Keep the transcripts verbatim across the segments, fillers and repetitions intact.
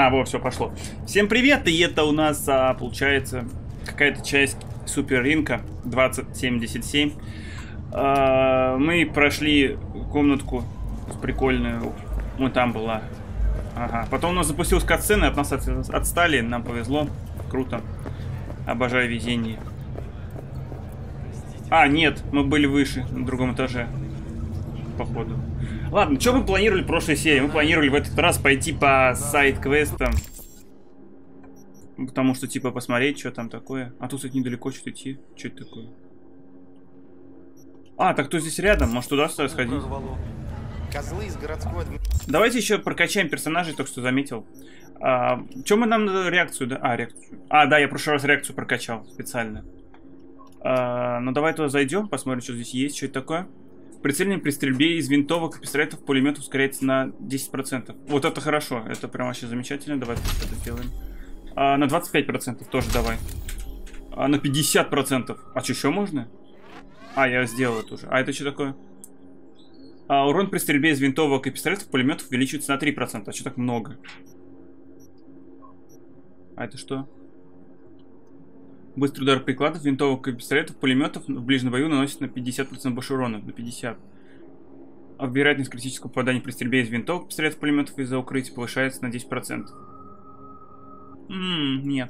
А, вот, все, пошло. Всем привет, и это у нас, а, получается, какая-то часть Супер Ринка двадцать семьдесят семь. А, мы прошли комнатку прикольную, вот там была. Ага. Потом у нас запустилась катсцена, от нас от, отстали, нам повезло. Круто. Обожаю везение. А, нет, мы были выше, на другом этаже. Походу. Ладно, что мы планировали в прошлой серии? Мы планировали в этот раз пойти по сайд-квестам. Потому что, типа, посмотреть, что там такое. А тут, кстати, недалеко что-то идти. Что это такое? А, так кто здесь рядом? Может, туда сходить? Козлы из городской... Давайте еще прокачаем персонажей, только что заметил. А, что мы нам надо реакцию, да? А, реакцию. А, да, я в прошлый раз реакцию прокачал специально. А, ну, давай туда зайдем, посмотрим, что здесь есть, что это такое. Прицельный при стрельбе из винтовок и пистолетов, пулеметов ускоряется на десять процентов. Вот это хорошо, это прям вообще замечательно. Давай это сделаем. А, на двадцать пять процентов тоже давай. А на пятьдесят процентов. А что, еще можно? А, я сделал это уже. А это что такое? А, урон при стрельбе из винтовок и пистолетов, пулеметов увеличивается на три процента. А что так много? А это что? Быстрый удар прикладов, винтовок и пистолетов, пулеметов в ближнем бою наносит на пятьдесят процентов больше урона. На пятьдесят. А вероятность критического попадания при стрельбе из винтовок, пистолетов, пулеметов из-за укрытия повышается на десять процентов. Ммм, нет.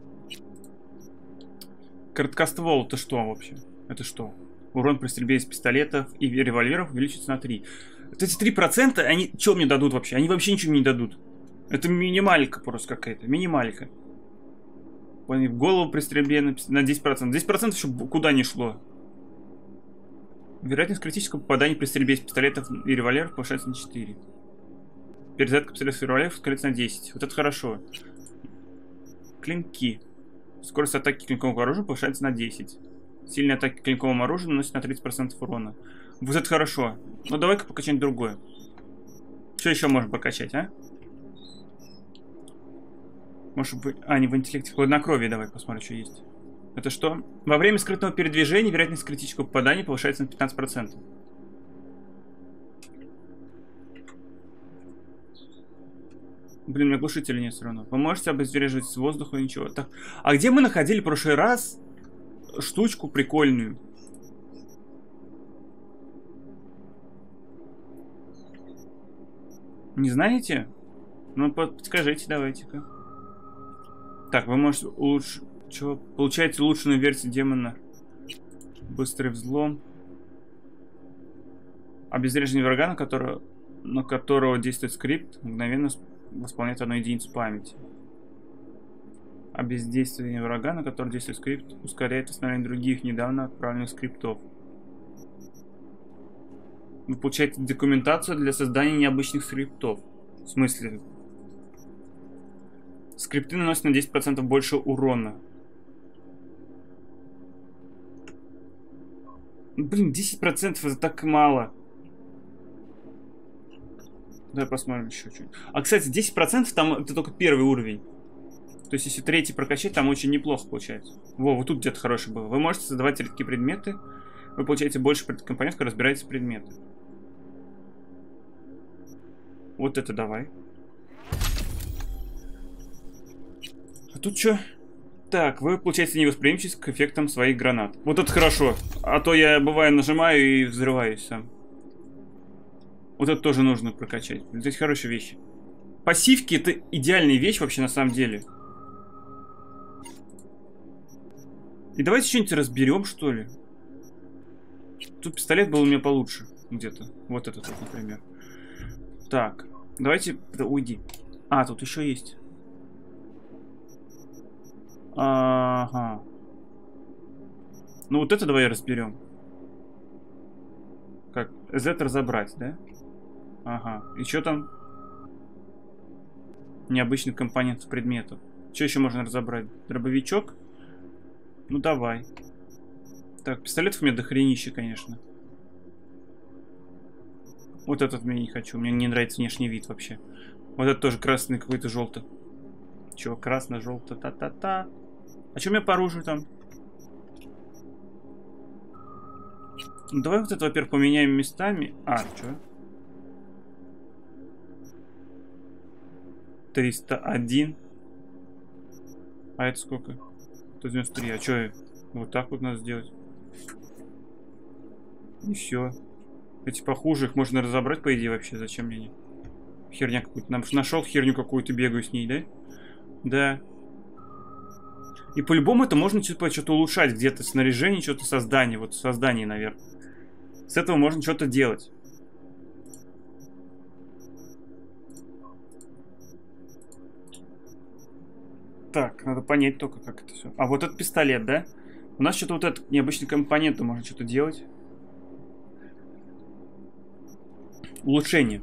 Короткоствол, это что вообще? Это что? Урон при стрельбе из пистолетов и револьверов увеличится на три. Вот эти три процента, они что мне дадут вообще? Они вообще ничего не дадут. Это минималька просто какая-то. Минималька. В голову при стрельбе на десять процентов. десять процентов еще куда не шло. Вероятность критического попадания при стрельбе из пистолетов и револьверов повышается на четыре. Перезарядка пистолетов и револьверов ускоряется на десять. Вот это хорошо. Клинки. Скорость атаки клинкового оружия повышается на десять. Сильные атаки клинковым оружием наносят на тридцать процентов урона. Вот это хорошо. Ну давай-ка покачаем другое. Что еще можно покачать, а? Может быть... А, не в интеллекте. Хладнокровие давай посмотрим, что есть. Это что? Во время скрытного передвижения вероятность критического попадания повышается на пятнадцать процентов. Блин, у меня глушителя нет все равно. Вы можете обезвреживать с воздуха, ничего. Так, а где мы находили в прошлый раз штучку прикольную? Не знаете? Ну, подскажите, давайте-ка. Так, вы можете улучшить... Чего? Получаете улучшенную версию демона. Быстрый взлом. Обезвреживание врага, на которого, на которого действует скрипт, мгновенно восполняет одну единицу памяти. Обездействование врага, на который действует скрипт, ускоряет восстановление других недавно отправленных скриптов. Вы получаете документацию для создания необычных скриптов. В смысле? Скрипты наносят на десять процентов больше урона. Блин, десять процентов это так мало. Давай посмотрим еще чуть. А, кстати, десять процентов там это только первый уровень. То есть, если третий прокачать, там очень неплохо получается. Во, вот тут где-то хороший был. Вы можете создавать редкие предметы. Вы получаете больше компонентов, когда разбираете предметы. Вот это давай. А тут что? Так, вы получаете невосприимчивость к эффектам своих гранат. Вот это хорошо. А то я, бывает, нажимаю и взрываюсь сам. Вот это тоже нужно прокачать. Здесь хорошие вещи. Пассивки — это идеальная вещь вообще на самом деле. И давайте что-нибудь разберем, что ли. Тут пистолет был у меня получше. Где-то. Вот этот вот, например. Так. Давайте... Да, уйди. А, тут еще есть. Ага. Ну вот это давай разберем. Как? Z разобрать, да? Ага. И что там? Необычный компонент предметов. Что еще можно разобрать? Дробовичок? Ну давай. Так, пистолетов у меня дохренище, конечно. Вот этот мне не хочу. Мне не нравится внешний вид вообще. Вот это тоже красный какой-то желтый. Чего? Красно-желто. Та-та-та. А что у меня по оружию там? Ну, давай вот это, во-первых, поменяем местами. А, что? триста один. А это сколько? сто девяносто три. А что? Вот так вот надо сделать. И все. Эти похуже, их можно разобрать, по идее, вообще. Зачем мне? Херня какую-то. Нашел херню какую-то, бегаю с ней, да? Да. И по-любому это можно типа что-то улучшать. Где-то снаряжение, что-то создание. Вот создание, наверное. С этого можно что-то делать. Так, надо понять только, как это все. А вот этот пистолет, да? У нас что-то вот этот необычный компонент, можно что-то делать. Улучшение.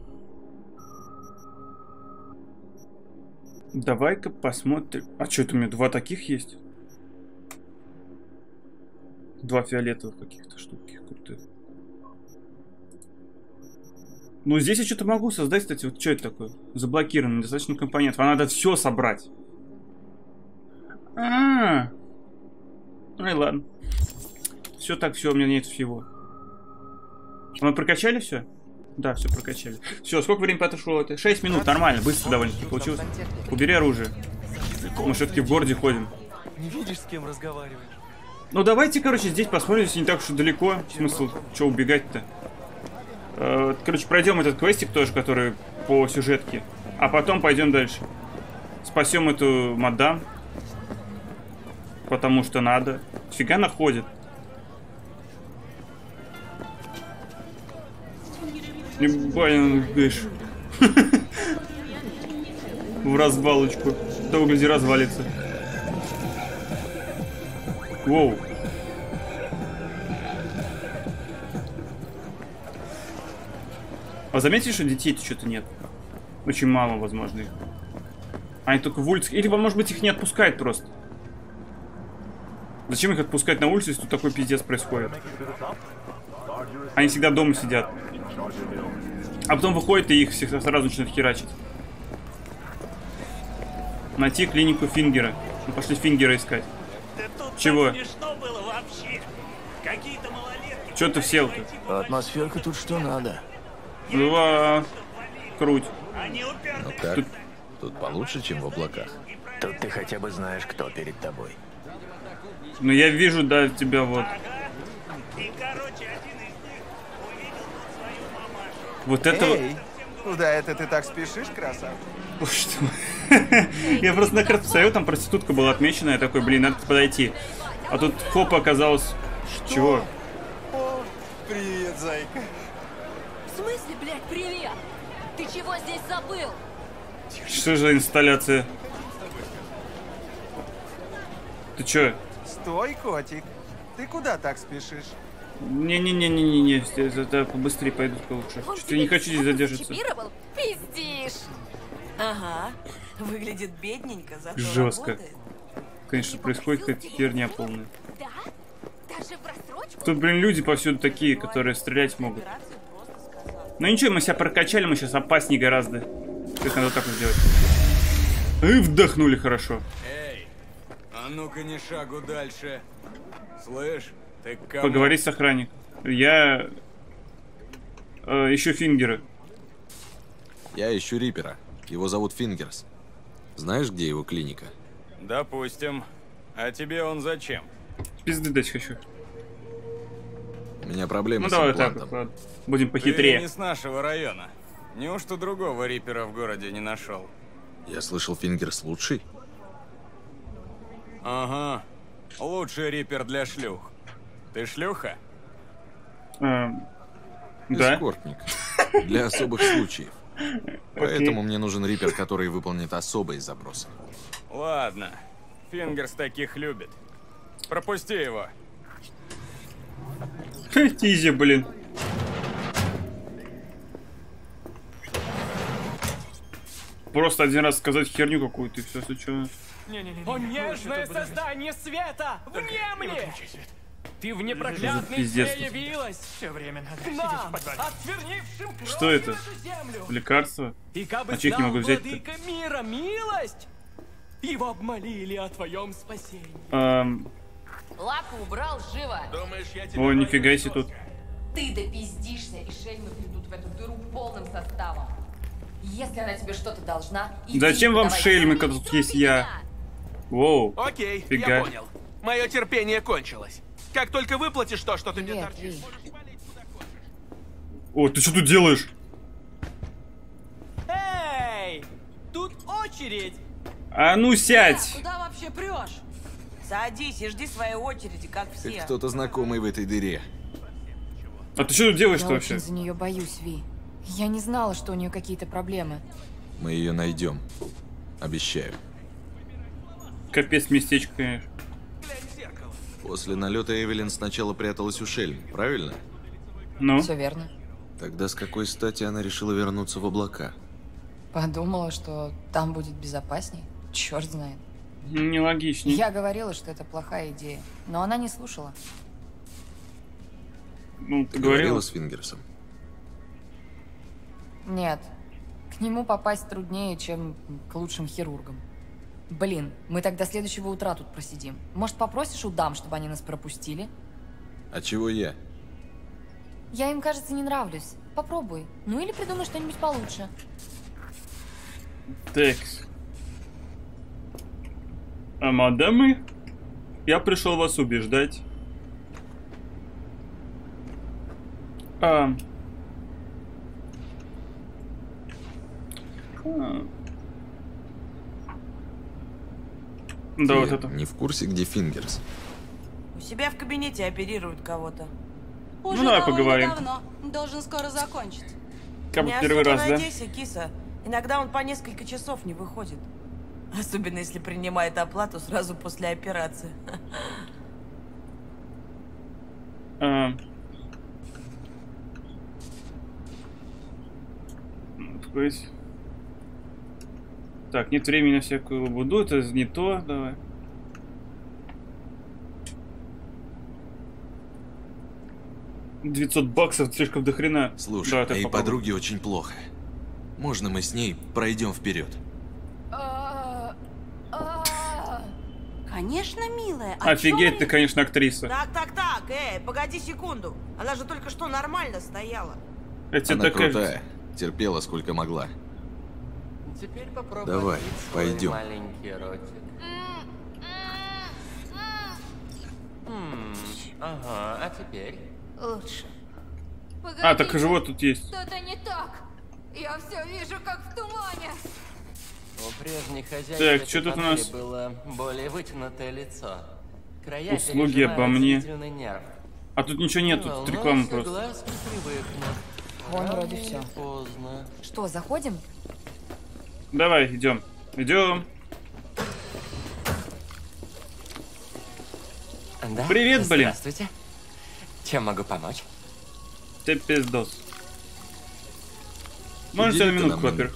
Давай-ка посмотрим. А что это у меня два таких есть? Два фиолетовых каких-то штуки крутых. Ну, здесь я что-то могу создать, кстати. Вот что это такое? Заблокировано, недостаточно компонентов. А надо все собрать. А-а-а. Ну и ладно. Все так, все, у меня нет всего. А мы прокачали все? Да, все прокачали. Все, сколько времени прошло? Это шесть минут, нормально, быстро довольно-таки получилось. Убери оружие. Мы все-таки в городе ходим. Не видишь, с кем разговариваешь? Ну давайте, короче, здесь посмотрим, если не так уж и далеко. Смысл, что убегать-то? Э, короче, пройдем этот квестик тоже, который по сюжетке. А потом пойдем дальше. Спасем эту мадам. Потому что надо. Фига находит. Ебать, говоришь. В развалочку. Того гляди развалится. Воу. А заметили, что детей-то что-то нет? Очень мало, возможно, их. Они только в улицах. Или, может быть, их не отпускают просто. Зачем их отпускать на улицу, если тут такой пиздец происходит? Они всегда дома сидят. А потом выходят и их всех сразу начинают херачить. Найти клинику Фингера. Мы пошли Фингера искать. Да чего? Чё ты сел-то? Атмосферка тут что надо. Два. Круть. Ну как? Тут... Тут получше, чем в облаках. Тут ты хотя бы знаешь, кто перед тобой. Ну я вижу, да, тебя вот. Вот это вот. Эй, куда это ты так спешишь, красавчик? Ой, что? Я просто на карту посмотрел, там проститутка была отмечена, я такой, блин, надо подойти. А тут хоп, оказалось... Чего? О, привет, зайка. В смысле, блядь, привет? Ты чего здесь забыл? Что за инсталляция? Ты чё? Стой, котик. Ты куда так спешишь? Не-не-не-не-не-не, это побыстрее пойду лучше. Что-то не хочу здесь задержаться. Пиздишь. Ага. Выглядит бедненько, зато Жестко. работает. Конечно, происходит какая-то херня полная. Да? Даже в рассрочку? Тут, блин, люди повсюду такие, которые стрелять могут. Ну ничего, мы себя прокачали, мы сейчас опаснее гораздо. Как надо так вот сделать. И вдохнули хорошо. Эй, а ну-ка не шагу дальше. Слышь, ты к кому? Поговорить с охранником. Я... Э, ищу Фингера. Я ищу Рипера. Его зовут Фингерс. Знаешь, где его клиника? Допустим. А тебе он зачем? Пизды дать хочу. У меня проблемы Ну с давай так, имплантом. ладно. Будем Ты похитрее. не с нашего района. Неужто другого Рипера в городе не нашел? Я слышал, Фингерс лучший. Ага. Лучший Рипер для шлюх. Ты шлюха? Эм, да? Эскортник. Для особых случаев. Поэтому мне нужен Рипер, который выполнит особые запросы. Ладно. Фингерс таких любит. Пропусти его. Тизи, блин. Просто один раз сказать херню какую-то и все, что. О, нежное создание света! Внемли! Ты в непроглядной Пиздец тьме тут. явилась! Все время надо к нам, отвернившим кровь Что это? нашу землю! Лекарство? И кабы А чё их не знал могу взять-то? владыка мира милость, его обмолили о твоем спасении. Эм, Лаку убрал, живо. о, нифига себе тут. Ты допиздишься, и шельмы придут в эту дыру полным составом. Если она тебе что-то должна, иди, Зачем вам давай. шельмы, когда тут есть я? Воу. Окей, Фига. я понял. Мое терпение кончилось. Как только выплатишь то, что ты мне Привет, торчишь, Ви. можешь валить куда хочешь. О, ты что тут делаешь? Эй! Тут очередь! А ну сядь! Куда вообще прешь? Садись и жди своей очереди, как Как все. кто-то знакомый в этой дыре. А ты что тут делаешь-то Я вообще? очень за нее боюсь, Ви. Я не знала, что у нее какие-то проблемы. Мы ее найдем. Обещаю. Капец местечко, конечно. Глянь в зеркало. После налета Эвелин сначала пряталась у Шельм, правильно? Ну? Все верно. Тогда с какой стати она решила вернуться в облака? Подумала, что там будет безопасней. Черт знает. Нелогичней. Я говорила, что это плохая идея, но она не слушала. Ну, ты Ты говорила? говорила с Фингерсом? Нет, к нему попасть труднее, чем к лучшим хирургам. Блин, мы тогда следующего утра тут просидим. Может, попросишь у дам, чтобы они нас пропустили? А чего я? Я им, кажется, не нравлюсь. Попробуй. Ну или придумай что-нибудь получше. Текс. А мадамы, я пришел вас убеждать. А. А. Да, Ты вот это. не в курсе, где Фингерс? У себя в кабинете оперируют кого-то. Уже Ну, давай довольно поговорим. давно. Должен скоро закончить. Как Не бы первый особо раз, да? надейся, киса. Иногда он по несколько часов не выходит. Особенно если принимает оплату сразу после операции. А. То есть... Так, нет времени на всякую лабуду, это не то, давай. девятьсот баксов, слишком до хрена. Слушай, Да, ты моей попробуй. подруге очень плохо. Можно мы с ней пройдем вперед? А, а. Конечно, милая. О Офигеть, чём ты, конечно, актриса. Так, так, так, эй, погоди секунду. Она же только что нормально стояла. Это Она такая... крутая. Терпела сколько могла. Теперь попробуй Давай, открыть свой пойдем. маленький ротик. М, Ага, а теперь? Лучше. А, так живот тут есть. Что-то не так. Я все вижу, как в тумане. У прежней хозяйки Так, этой что тут у панели нас? было более вытянутое лицо. Края Услуги переживают обо мне. зрительный нерв. А тут ничего нет, Не тут волнуйся, реклама просто. глаз не привыкнет. Вон Рано вроде или всё. Поздно. Что, заходим? Давай, идем. Идем. Да? Привет, блин. Здравствуйте. Чем могу помочь? Ты пиздос. Можно тебя на Уделите минутку, нам во-первых?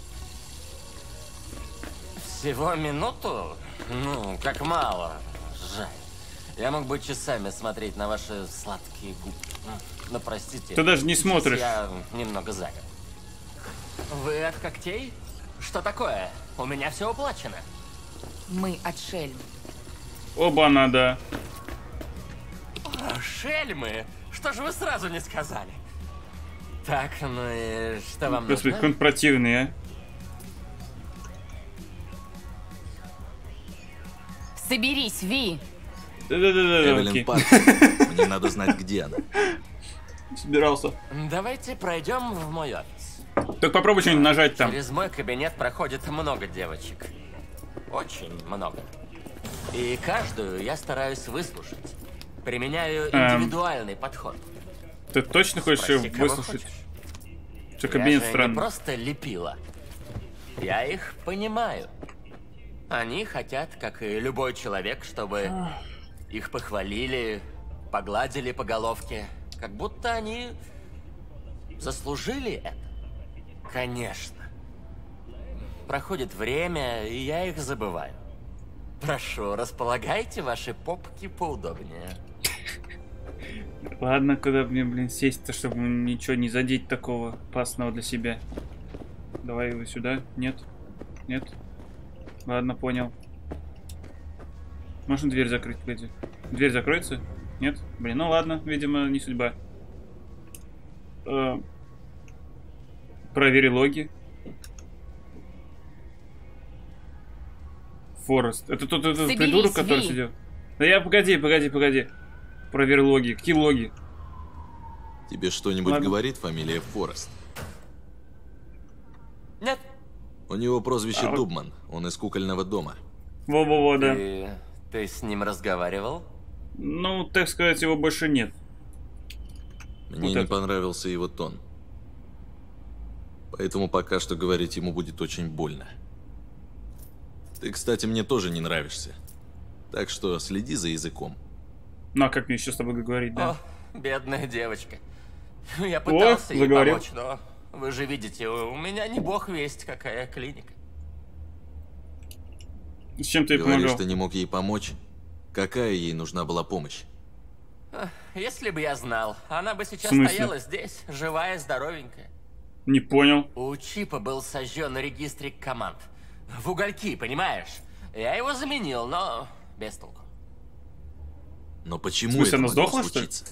Всего минуту? Ну, как мало. Жаль. Я мог бы часами смотреть на ваши сладкие губы. Но простите. Ты даже не сейчас смотришь. Я немного занят. Вы от когтей? Что такое? У меня все уплачено. Мы от Шельм. Оба надо. О, шельмы! Что же вы сразу не сказали? Так, ну и что вам Господи, какой нужно? он противный, а. Соберись, Ви! Да-да-да-да, Эвелин окей. Паркер. Мне надо знать, где она. Собирался. Давайте пройдем в мой офис. Так попробуй что-нибудь нажать там. Через мой кабинет проходит много девочек. Очень много. И каждую я стараюсь выслушать. Применяю Эм. индивидуальный подход. Ты точно хочешь Спроси, её кого выслушать? хочешь. Что, Я кабинет же не странный. просто лепила. Я их понимаю. Они хотят, как и любой человек, чтобы их похвалили, погладили по головке. Как будто они заслужили это. Конечно. Проходит время, и я их забываю. Прошу, располагайте ваши попки поудобнее. Ладно, куда мне, блин, сесть-то, чтобы ничего не задеть такого опасного для себя. Давай его сюда. Нет? Нет? Ладно, понял. Можно дверь закрыть, погоди. Дверь закроется? Нет? Блин, ну ладно, видимо, не судьба. Э, Проверь логи. Форест. Это тот этот Соберись, придурок, который Ви. сидел. Да я, погоди, погоди, погоди. Проверь логи. Какие логи? Тебе что-нибудь Ладно. говорит фамилия Форест? Нет. У него прозвище А вот- Дубман. Он из кукольного дома. Во-во-во, да. Ты... ты с ним разговаривал? Ну, так сказать, его больше нет. Мне Вот не это. понравился его тон. Поэтому пока что говорить ему будет очень больно. Ты, кстати, мне тоже не нравишься. Так что следи за языком. Ну, а как мне еще с тобой говорить, да? О, бедная девочка. Я пытался ей заговорил. помочь, но вы же видите, у меня не бог весть какая клиника. С чем ты ей Говоришь, помогал? ты не мог ей помочь? Какая ей нужна была помощь? Ах, если бы я знал, она бы сейчас В смысле? стояла здесь, живая, здоровенькая. Не понял. У Чипа был сожжен регистрик команд. В угольки, понимаешь? Я его заменил, но без толку. Но почему В смысле, это она могло сдохла, что ли? случиться?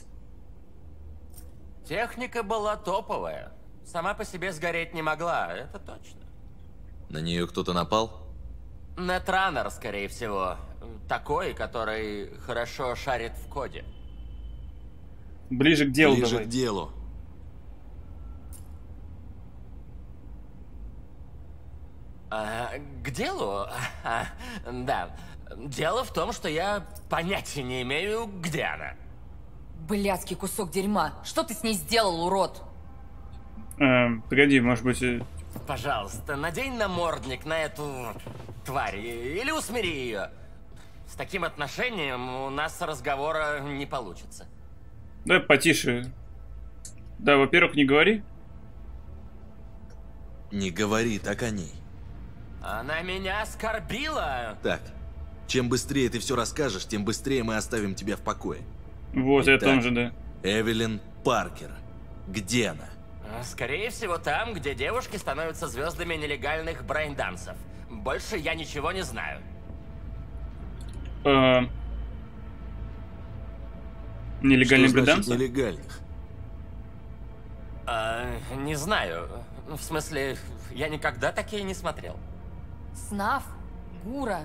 Техника была топовая. Сама по себе сгореть не могла, это точно. На нее кто-то напал? Нетранер, скорее всего. Такой, который хорошо шарит в коде. Ближе к делу Ближе давай. к делу. А, к делу? А, да. Дело в том, что я понятия не имею, где она. Блядский кусок дерьма. Что ты с ней сделал, урод? Эм, погоди, может быть... э, Пожалуйста, надень намордник на эту тварь или усмири ее. С таким отношением у нас разговора не получится. Давай потише. Да, во-первых, не говори. Не говори так о ней. Она меня оскорбила. Так, чем быстрее ты все расскажешь, тем быстрее мы оставим тебя в покое. Вот, я Итак. там же, да. Эвелин Паркер. Где она? Скорее всего, там, где девушки становятся звездами нелегальных брейндансов. Больше я ничего не знаю. Эм, Нелегальный Что значит бреданс? нелегальных? А, не знаю. В смысле, я никогда такие не смотрел. Снаф? Гура?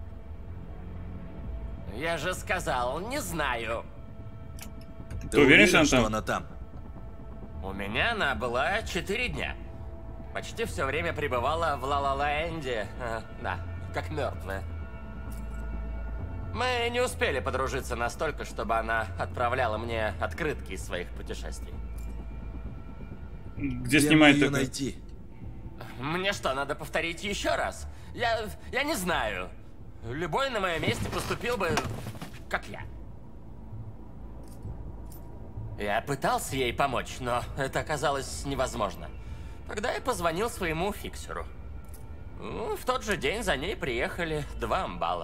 Я же сказал, не знаю. Ты уверен, что она что там? она там? У меня она была четыре дня. Почти все время пребывала в Ла-Ла-Ла-Энде. А, да, как мертвая. Мы не успели подружиться настолько, чтобы она отправляла мне открытки из своих путешествий. Где Где снимает мне ее это? найти? Мне что, надо повторить еще раз? Я, я не знаю. Любой на моем месте поступил бы, как я. Я пытался ей помочь, но это оказалось невозможно. Тогда я позвонил своему фиксеру. Ну, в тот же день за ней приехали два амбала.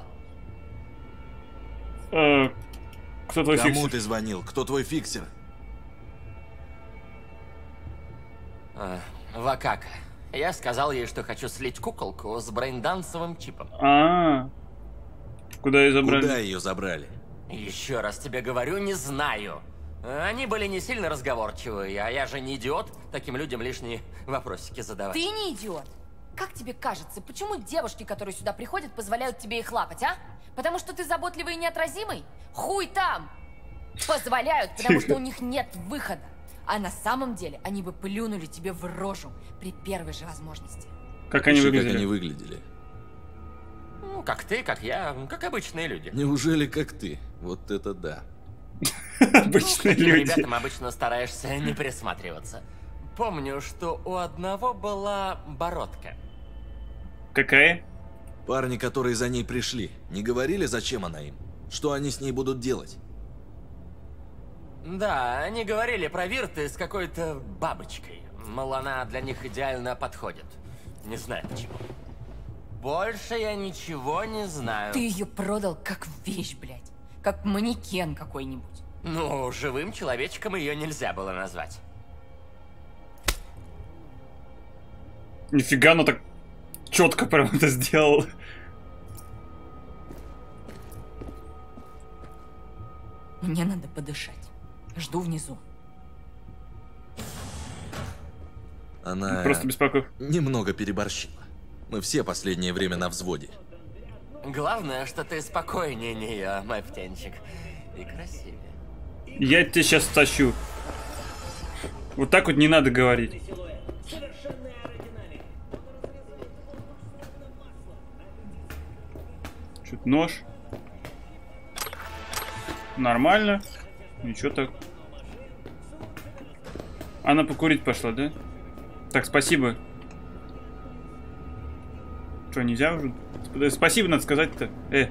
Э, Кто твой Кому фиксер? ты звонил? Кто твой фиксер? А, Вакака. Я сказал ей, что хочу слить куколку с брейндансовым чипом. А, куда ее забрали? Куда ее забрали? Еще раз тебе говорю, не знаю. Они были не сильно разговорчивые, а я же не идиот таким людям лишние вопросики задавать. Ты не идиот. Как тебе кажется, почему девушки, которые сюда приходят, позволяют тебе их лапать, а? Потому что ты заботливый и неотразимый? Хуй там! Позволяют, потому что у них нет выхода. А на самом деле они бы плюнули тебе в рожу при первой же возможности. Как они Еще выглядели? Как они выглядели? Ну, как ты, как я, как обычные люди. Неужели как ты? Вот это да. Обычные К таким люди. ребятам обычно стараешься не присматриваться. Помню, что у одного была бородка. Какая? Парни, которые за ней пришли, не говорили, зачем она им? Что они с ней будут делать? Да, они говорили про Вирты с какой-то бабочкой. Мол, она для них идеально подходит. Не знаю почему. Больше я ничего не знаю. Ты ее продал как вещь, блядь. Как манекен какой-нибудь. Ну, живым человечком ее нельзя было назвать. Нифига, ну так четко прям это сделал. Мне надо подышать. Жду внизу. Она Просто беспокоив. немного переборщила. Мы все последнее время на взводе. Главное, что ты спокойнее нее, мой птенчик. И красивее. Я тебя сейчас тащу. Вот так вот не надо говорить. Чуть нож. Нормально. Ничего так. Она покурить пошла, да? Так, спасибо. Что, нельзя уже? Спасибо, надо сказать-то. Э.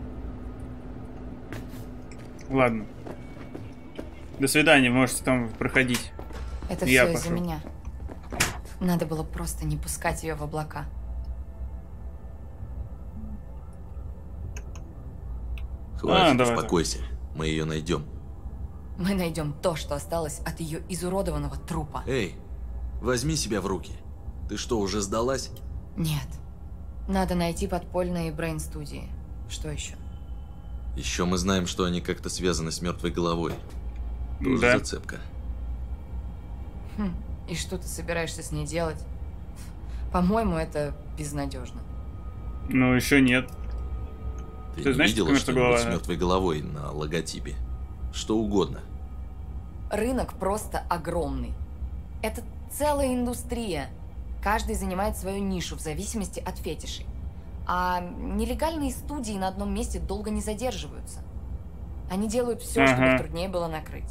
Ладно. До свидания, можете там проходить. Это Я все из-за пошел. меня. Надо было просто не пускать ее в облака. Хватит, А, давай, успокойся. Мы ее найдем. Мы найдем то, что осталось от ее изуродованного трупа. Эй, возьми себя в руки. Ты что, уже сдалась? Нет. Надо найти подпольные брейн-студии. Что еще? Еще мы знаем, что они как-то связаны с мертвой головой. Тоже Да. зацепка. Хм. И что ты собираешься с ней делать? По-моему, это безнадежно. Ну, еще нет. Ты, Ты не знаешь, видела что такое что-нибудь мертвая с голова? мертвой головой на логотипе? Что угодно. Рынок просто огромный. Это целая индустрия. Каждый занимает свою нишу в зависимости от фетишей. А нелегальные студии на одном месте долго не задерживаются. Они делают все, Ага. чтобы их труднее было накрыть.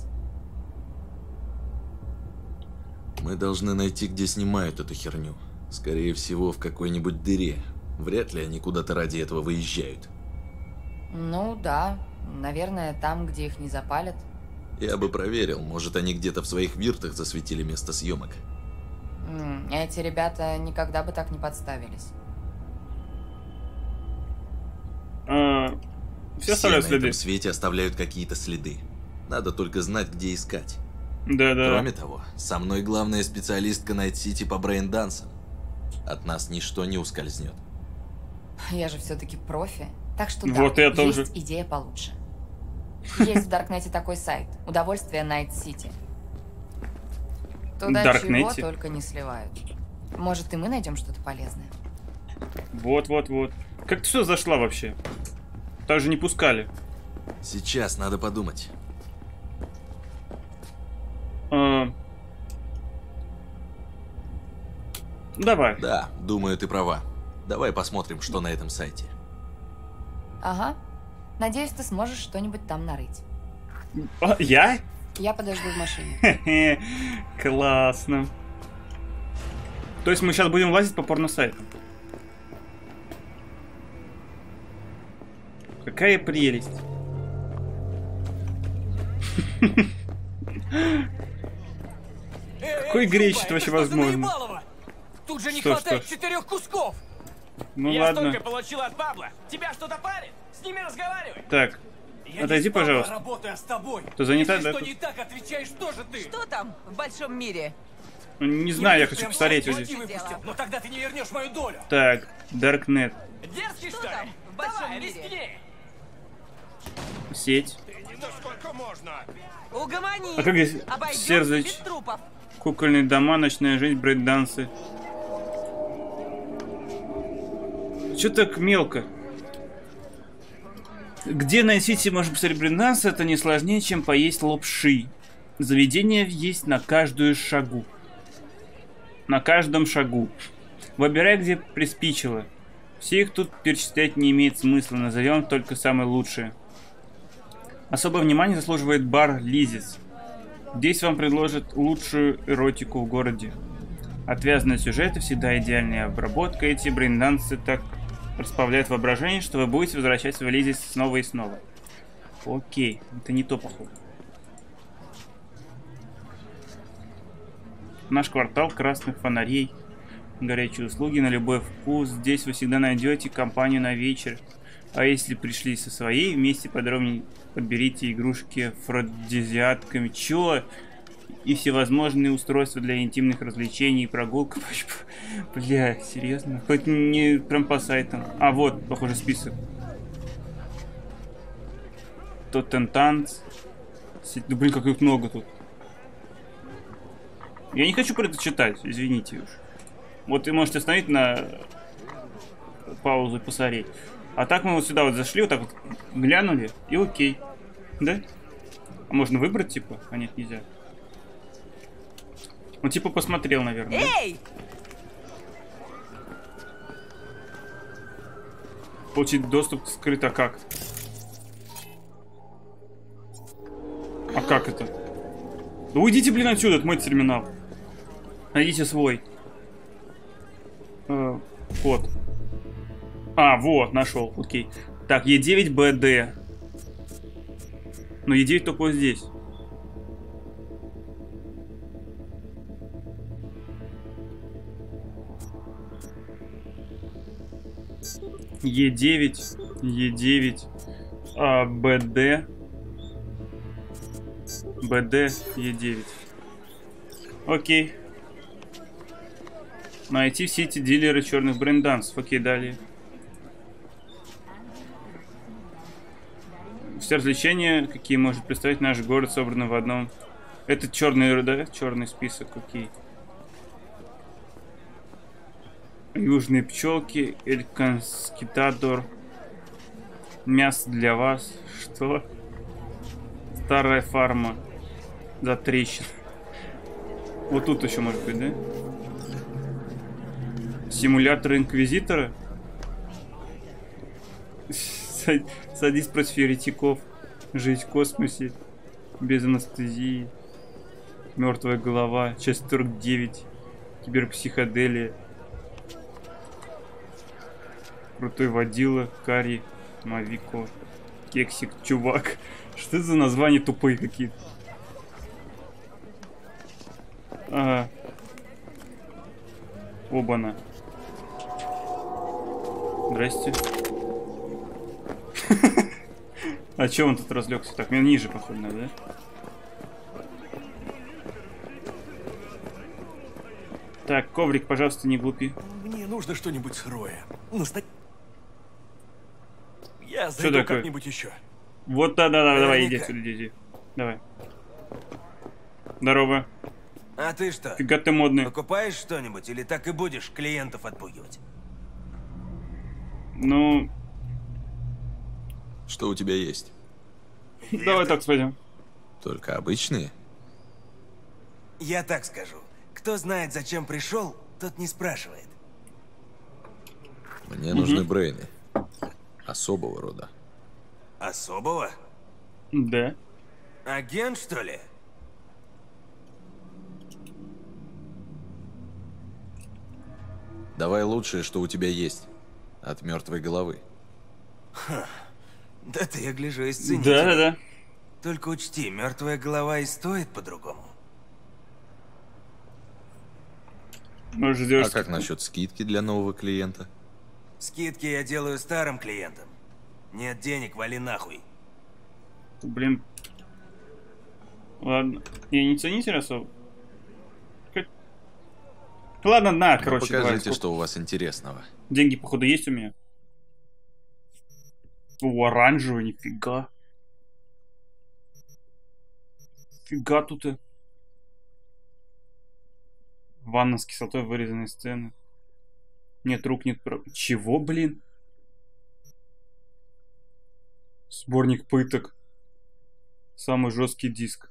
Мы должны найти, где снимают эту херню. Скорее всего, в какой-нибудь дыре. Вряд ли они куда-то ради этого выезжают. Ну да, наверное, там, где их не запалят. Я бы проверил, может, они где-то в своих виртах засветили место съемок. М, Эти ребята никогда бы так не подставились. А, все Все оставляют на следы. этом свете оставляют какие-то следы. Надо только знать, где искать. Да, да. Кроме того, со мной главная специалистка Найт-Сити по брейн-дансам. От нас ничто не ускользнет. Я же все-таки профи. Так что да, Вот я есть тоже. идея получше. Есть в Даркнете такой сайт. Удовольствие Найт-Сити. Туда Даркнете? чего только не сливают. Может, и мы найдем что-то полезное. Вот, вот, вот. Как ты сюда зашла вообще? Так же не пускали. Сейчас надо подумать. А... Давай. Да, думаю, ты права. Давай посмотрим, что на этом сайте. Ага. Надеюсь, ты сможешь что-нибудь там нарыть. А, я? Я подожду в машине. Хе-хе, классно. То есть мы сейчас будем лазить по порносайтам. Какая прелесть. Какой греч это вообще возможно? Тут же не Что, хватает что? четырех кусков. Ну Я ладно. столько получил от Пабло. Тебя что-то парит? С ними разговаривай. Так, Я отойди, не с Пабло пожалуйста. работаю, а с тобой. Ты занята, Если да, что тут? не так, отвечаешь тоже ты. Что там в большом мире? Ну, не знаю, я хочу посмотреть вот здесь. Выпустил, но тогда ты не вернешь мою долю. Так, Даркнет. Дерзкий, что, Что там ли? в большом Давай, мире? рискни. Сеть. Насколько можно? Угомонись. А как здесь Обойдемся сердце? без трупов. Кукольные дома, ночная жизнь, брейк-дансы. Чё так мелко? Где на Сити можно посмотреть брейк-данс, это не сложнее, чем поесть лапши. Заведение есть на каждую шагу. На каждом шагу. Выбирай, где приспичило. Все их тут перечислять не имеет смысла, назовем только самые лучшие. Особое внимание заслуживает бар Лизис. Здесь вам предложат лучшую эротику в городе. Отвязанные сюжеты, всегда идеальная обработка. Эти брейн-дансы так расплавляют воображение, что вы будете возвращаться в Лизис снова и снова. Окей, это не то, походу. Наш квартал красных фонарей. Горячие услуги на любой вкус. Здесь вы всегда найдете компанию на вечер. А если пришли со своей, вместе подробнее подберите игрушки афродизиатками. Чё? И всевозможные устройства для интимных развлечений и прогулок. Бля, серьезно? Хоть не прям по сайтам. А вот, похоже, список. Тоттентанц. Да блин, как их много тут. Я не хочу про это читать, извините уж. Вот вы можете остановить на паузу и посмотреть. А так мы вот сюда вот зашли, вот так вот глянули, и окей. Да? А можно выбрать, типа? А нет, нельзя. Он типа посмотрел, наверное. Эй! Получить доступ скрыто как? А как это? Да уйдите, блин, отсюда, это мой терминал. Найдите свой. Э, код. А, вот, нашел, окей. Так, Е девять Б Д. Но Е девять только вот здесь. Е девять, Е девять, а, Б Д, Б Д, Е девять. Окей. Найти в сети дилеры черных брейндансов. Окей, далее. Все развлечения, какие может представить наш город, собраны в одном. Это черный, да? Черный список, окей. Южные пчелки, Эль Конскитадор. Мясо для вас. Что? Старая фарма. За трещин. Вот тут еще может быть, да? Симулятор инквизитора. Садись против еретиков. Жить в космосе. Без анестезии. Мертвая голова. Часть сорок девять. Киберпсиходелия. Крутой водила. Кари. Мавико. Кексик. Чувак. Что это за названия тупые какие-то? Ага. Оба-на. Здрасте. А че он тут разлегся? Так, мне ниже, походу, надо, да? Так, коврик, пожалуйста, не глупи. Мне нужно что-нибудь сырое. Наста... Я Что зайду такое? как-нибудь еще. Вот, да-да-да, давай, иди Вероника. отсюда, иди, иди. Давай. Здорово. А ты что, Фига ты модный. покупаешь что-нибудь или так и будешь клиентов отпугивать? Ну, Что у тебя есть? давай так сходим. Только обычные? Я так скажу. Кто знает, зачем пришел, тот не спрашивает. Мне нужны брейны. Особого рода. Особого? Да. Агент, что ли? Давай лучшее, что у тебя есть. От мертвой головы. Да ты, я гляжу, из ценителей. Да-да-да. Только учти, мертвая голова и стоит по-другому. Может, А сделать... как насчет скидки для нового клиента? Скидки я делаю старым клиентам. Нет денег, вали нахуй. Блин. Ладно. Я не ценитель особо. Хоть- Ладно, на, Ну, короче, давай. покажите, Сколько- что у вас интересного. Деньги, походу, есть у меня. О, оранжевый, нифига. Фига тут и. Ванна с кислотой, вырезанные сцены. Нет рук, нет прав... Чего, блин? Сборник пыток. Самый жесткий диск.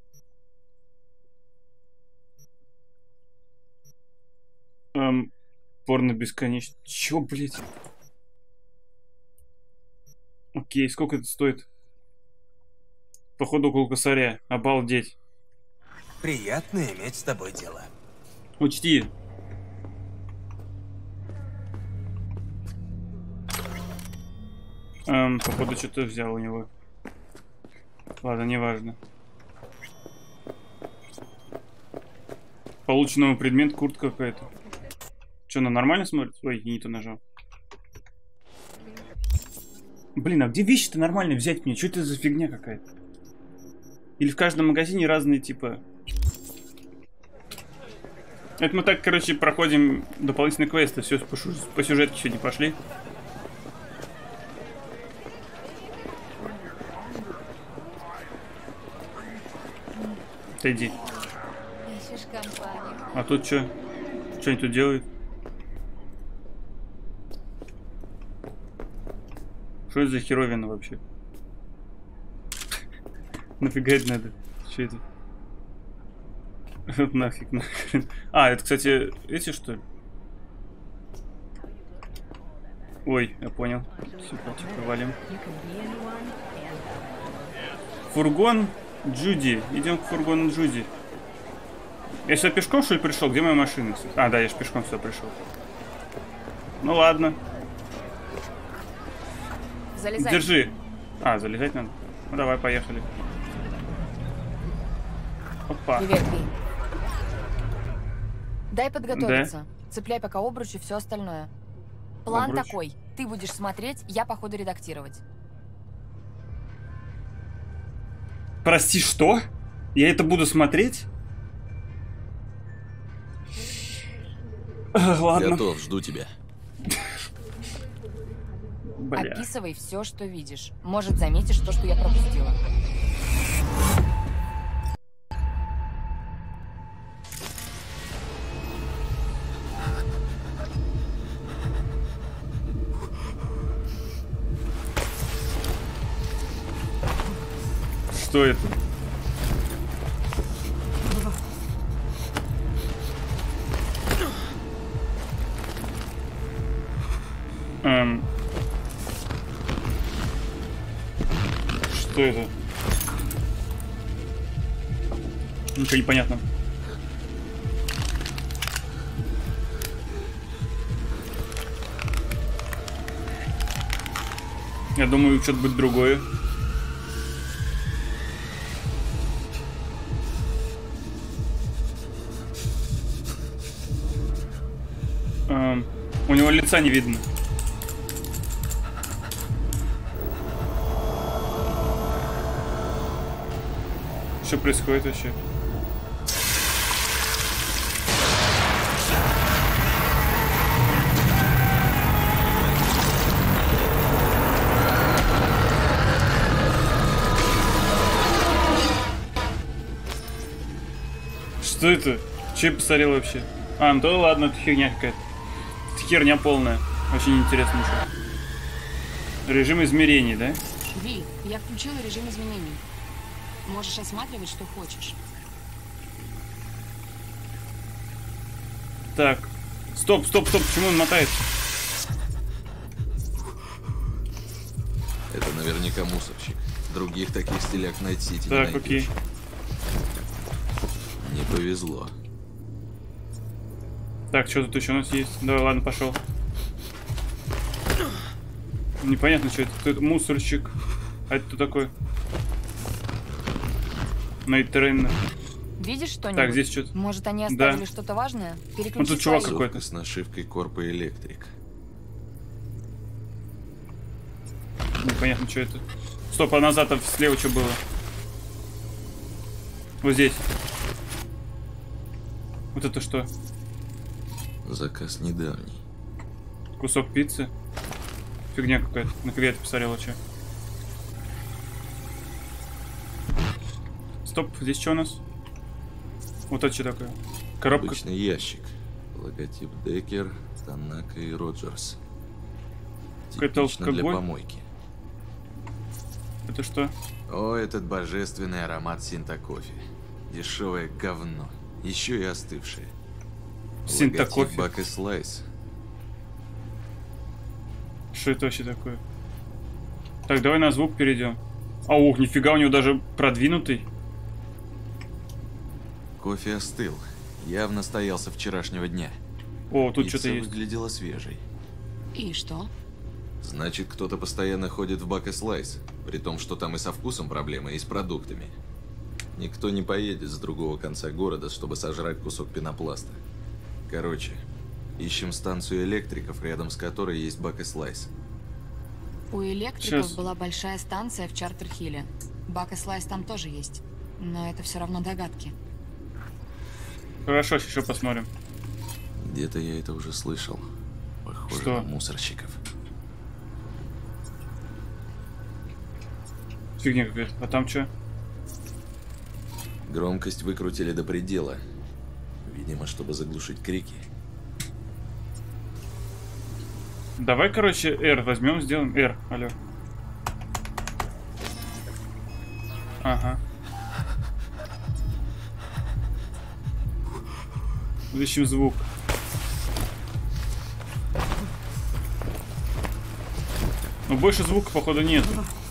Эм, порно бесконечно. Чё, блядь? Окей, сколько это стоит? Походу около косаря. Обалдеть. Приятно иметь с тобой дело. Учти. Эм, походу что-то взял у него. Ладно, неважно. Полученного предмет, куртка какая-то. Че, она нормально смотрит? Ой, не то нажал. Блин, а где вещи-то нормально взять мне? Что это за фигня какая-то? Или в каждом магазине разные типа... Это мы так, короче, проходим дополнительные квесты. Все, по, шу- по сюжетке сегодня пошли. Ты иди. Ищешь компанию. А тут что? Что они тут делают? Что это за херовина вообще? Нафига это надо? Что это? Нафиг, нахрен. А, это, кстати, эти что ли? Ой, я понял. Все, тихо, валим. Фургон Джуди. Идем к фургону Джуди. Я сюда пешком, что ли, пришел? Где моя машина? А, да, я же пешком сюда пришел. Ну ладно. Залезай. Держи. А, залезать надо? Ну давай, поехали. Опа. Привет, Би. Дай подготовиться. Да? Цепляй пока обруч и все остальное. План обруч. Такой. Ты будешь смотреть, я по ходу редактировать. Прости, что? Я это буду смотреть? Ладно. Готов, жду тебя. Бля. Описывай все, что видишь. Может, заметишь то, что я пропустила. Что это? Эм... Что это? Ничего не понятно. Я думаю, что-то будет другое. Эм... У него лица не видно. Что происходит вообще? Что это? Че я посмотрел вообще? А, ну то ладно, это херня какая-то. Это херня полная. Очень интересно еще. Режим измерений, да? Ви, я включила режим изменений. Можешь осматривать, что хочешь. Так. Стоп, стоп, стоп. Почему он мотает? Это наверняка мусорщик. Других таких стиляк найти тебе Так, найдешь. окей. Не повезло. Так, что тут еще у нас есть? Да, ладно, пошел. Непонятно, что это. Это мусорщик. А это кто такой? Нейтрен. Видишь что-нибудь? Так, здесь что-то. Может, они оставили да. что-то важное? Переключи. Вот тут чувак какой-то. С нашивкой Корпо Электрик. Непонятно, что это. Стоп, а назад там слева что было? Вот здесь. Вот это что? Заказ недавний. Кусок пиццы. Фигня какая-то. Нафига я это посмотрел, а что? Стоп, здесь что у нас? Вот это что такое? Коробка. Обычный ящик. Логотип Деккер, Танака и Роджерс. Типично для помойки. Это что? О, этот божественный аромат синта-кофе. Дешевое говно. Еще и остывшее. Синта-кофе. Бак и слайс. Что это вообще такое? Так, давай на звук перейдем. А, ух, нифига, у него даже продвинутый. Кофе остыл. Явно стоял со вчерашнего дня. О, тут что-то есть. Выглядела свежей. И что? Значит, кто-то постоянно ходит в Бак и Слайс, при том, что там и со вкусом проблемы, и с продуктами. Никто не поедет с другого конца города, чтобы сожрать кусок пенопласта. Короче, ищем станцию электриков, рядом с которой есть Бак и Слайс. У электриков Сейчас. была большая станция в Чартер-Хилле. Бак и Слайс там тоже есть. Но это все равно догадки. Хорошо, еще посмотрим. Где-то я это уже слышал. Похоже Что? на мусорщиков. Фигня какая-то. А там что? Громкость выкрутили до предела. Видимо, чтобы заглушить крики. Давай, короче, R возьмем, сделаем R. Алло. Ага. Ищем звук. Но больше звука, походу, нет.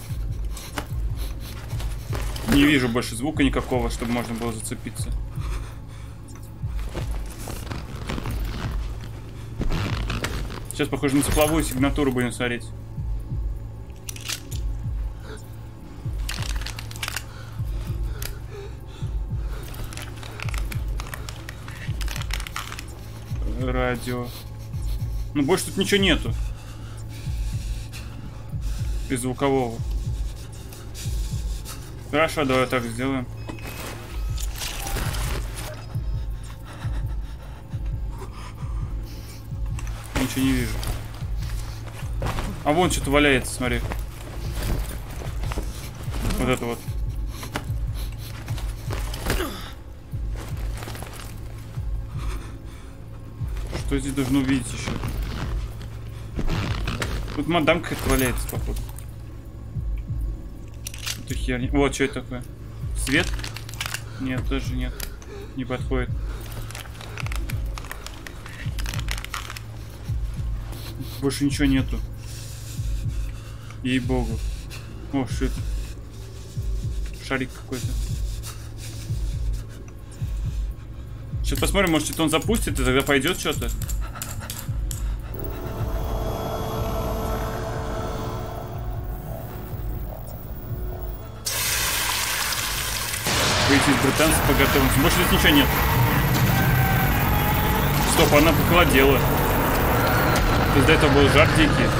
Не вижу больше звука никакого, чтобы можно было зацепиться. Сейчас, похоже, на цифровую сигнатуру будем смотреть. Радио. Ну, больше тут ничего нету. Из звукового. Хорошо, давай так сделаем. Ничего не вижу. А вон что-то валяется, смотри. Вот это вот. Что здесь должно увидеть еще? Тут мадам какая-то валяется, походу. Это херня. Вот, что это такое? Свет? Нет, тоже нет. Не подходит. Больше ничего нету. Ей-богу. О, что это? Шарик какой-то. Сейчас посмотрим, может, это он запустит, и тогда пойдет что-то. Выйти из британцев по готовности. Больше здесь ничего нет. Стоп, она похолодела. То есть до этого был жар дикий.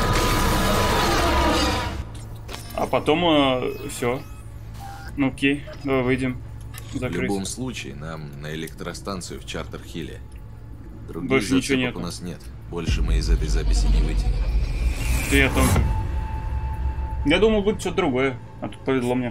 А потом э, все. Ну окей, давай выйдем. Закрыть. В любом случае, нам на электростанцию в Чартер-Хилле. Других больше ничего нет. У нас нет. Больше мы из этой записи не вытянем. Ты о том же. Я думал, будет что-то другое. А тут повезло мне.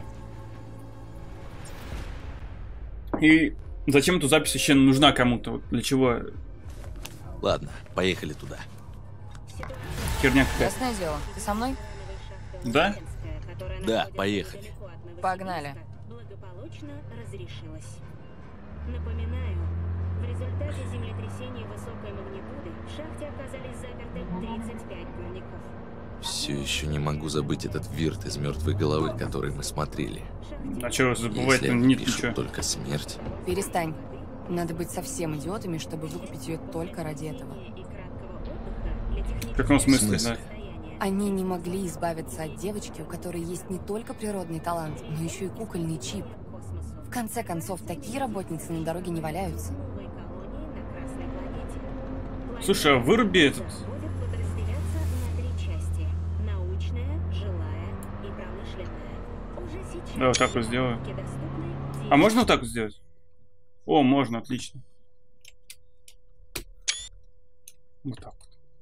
И зачем эту запись еще нужна кому-то? Для чего? Ладно, поехали туда. Херня какая. Ясное дело. Ты со мной? Да? Да, поехали. Погнали. Благополучно разрешилось. Напоминаю, в результате землетрясения высокой магнитуды в шахте оказались заперты тридцать пять горняков. Все еще не могу забыть этот вирт из мертвой головы, который мы смотрели. А чего забывать? Если Нет пишут ничего. только смерть. Перестань. Надо быть совсем идиотами, чтобы выкупить ее только ради этого. В каком смысле, В смысле? да? Они не могли избавиться от девочки, у которой есть не только природный талант, но еще и кукольный чип. В конце концов, такие работницы на дороге не валяются. Слушай, а выруби этот. Будет подразделяться на три части: научная, жилая и промышленная. Уже сейчас Да, вот так вот сделаю. доступны А можно вот так вот сделать? О, можно, отлично. Вот так вот.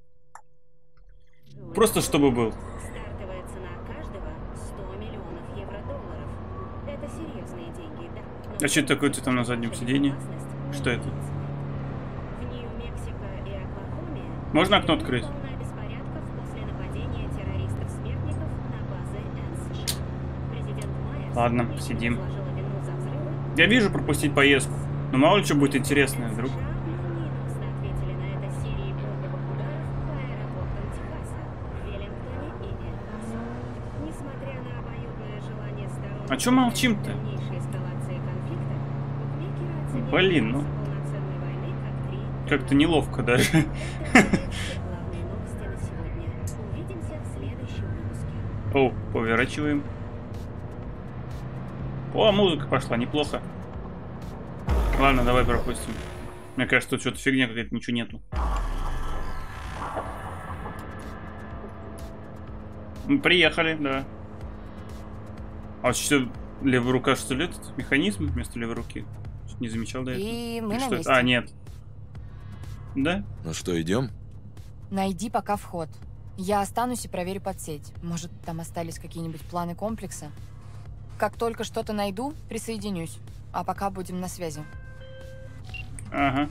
Просто чтобы был. Стартовая цена каждого сто миллионов евро-долларов. Это серьезные деньги, да. А что это такое-то там на заднем сиденье? Что это? В Нью-Мексико и Оклахоме Можно окно открыть? волна беспорядков после нападения террористов-смертников на базы эн эс ша. Президент Майерс Ладно, лично сидим. возложила вину за взрывы. Я вижу пропустить поездку. Но мало ли что будет интересное вдруг. США молниеносно ответили на это серией бомбовых ударов по аэропортам Техаса, в Веллингтоне и Эль-Пасо. Несмотря на обоюдное желание сторон А чё молчим-то? дальнейшей эскалации конфликта, букмекеры оценили Блин, ну. шансы полноценной войны как три. Как-то неловко даже. Это главные новости на сегодня. Увидимся в следующем выпуске. О, поворачиваем. О, музыка пошла, неплохо. Ладно, давай пропустим. Мне кажется, тут что-то фигня какая-то, ничего нету. Мы приехали, да. А вот что, левая рука, что ли, этот механизм вместо левой руки? Что-то не замечал до этого. И мы Или на что месте. это? А, нет. Да? Ну что, идем? Найди пока вход. Я останусь и проверю подсеть. Может, там остались какие-нибудь планы комплекса? Как только что-то найду, присоединюсь. А пока будем на связи. Ага.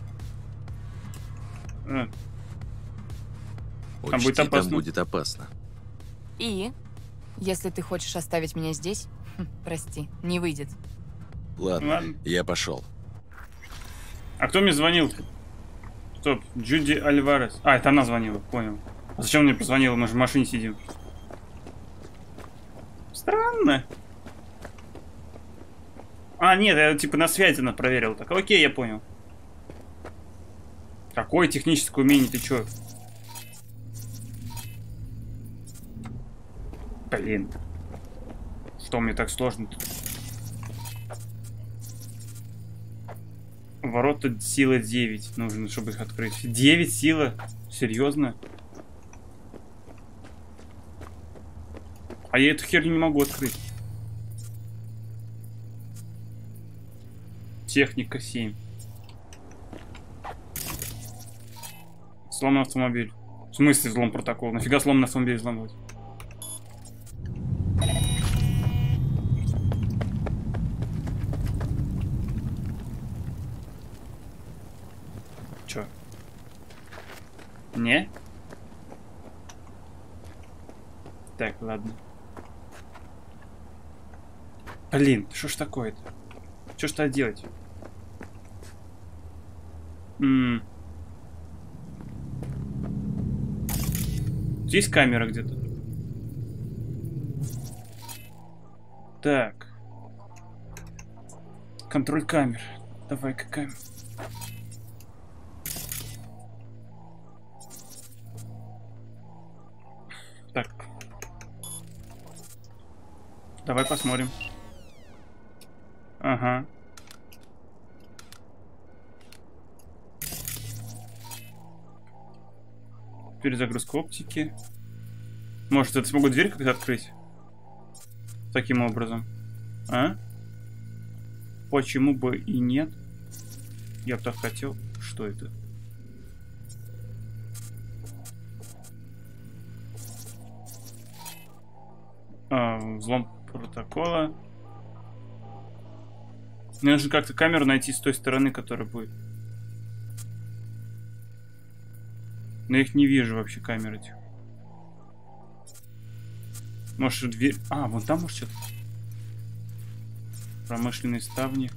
А, Учти, будет опасно. там будет опасно. И? Если ты хочешь оставить меня здесь, хм, прости, не выйдет. Ладно, Ладно. я пошел. А кто мне звонил? Стоп, Джуди Альварес. А, это она звонила, понял. А зачем мне позвонила? Мы же в машине сидим. Странно. А, нет, я типа на связи она проверил. Так, окей, я понял. Какое техническое умение, ты чё? Блин. Что мне так сложно-то? Ворота сила девять. Нужно, чтобы их открыть. девять сила? Серьезно? А я эту херню не могу открыть. Техника семь. Сломан автомобиль. В смысле взлом протокола? Нафига сломанный автомобиль взломать? Чё? Не? Так, ладно. Блин, что ж такое-то? Что ж так делать? М-м. Есть камера где-то? Так. Контроль камер. Давай-ка камеру. Так. Давай посмотрим. Ага. Перезагрузка оптики. Может, это смогу дверь как-то открыть? Таким образом. А? Почему бы и нет? Я бы так хотел. Что это? А, взлом протокола. Мне нужно как-то камеру найти с той стороны, которая будет. Но я их не вижу вообще, камер этих. Может, дверь... А, вон там, может, что-то. Промышленные ставни.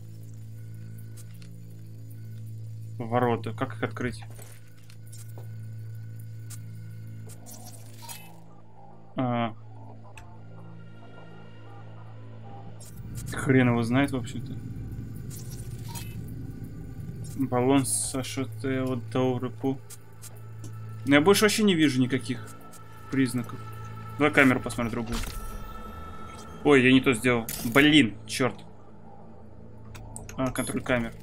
Ворота. Как их открыть? А... Хрен его знает, в общем-то. Баллон Сашоте от Таурепу. Но я больше вообще не вижу никаких признаков. Давай камеру посмотрим другую. Ой, я не то сделал. Блин, черт. А, контроль камер.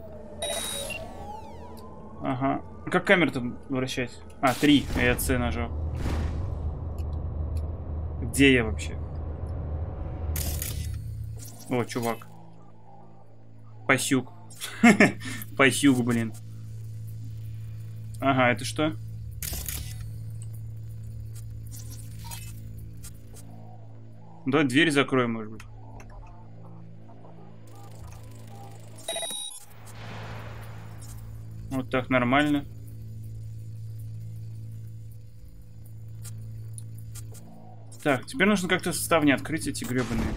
Ага. Как камеру-то вращать? А, три. Я С нажал. Где я вообще? О, чувак. Пасюк. Пасюк, блин. Ага, это что? Давай дверь закроем, может быть. Вот так нормально. Так, теперь нужно как-то ставни открыть, эти гребаные.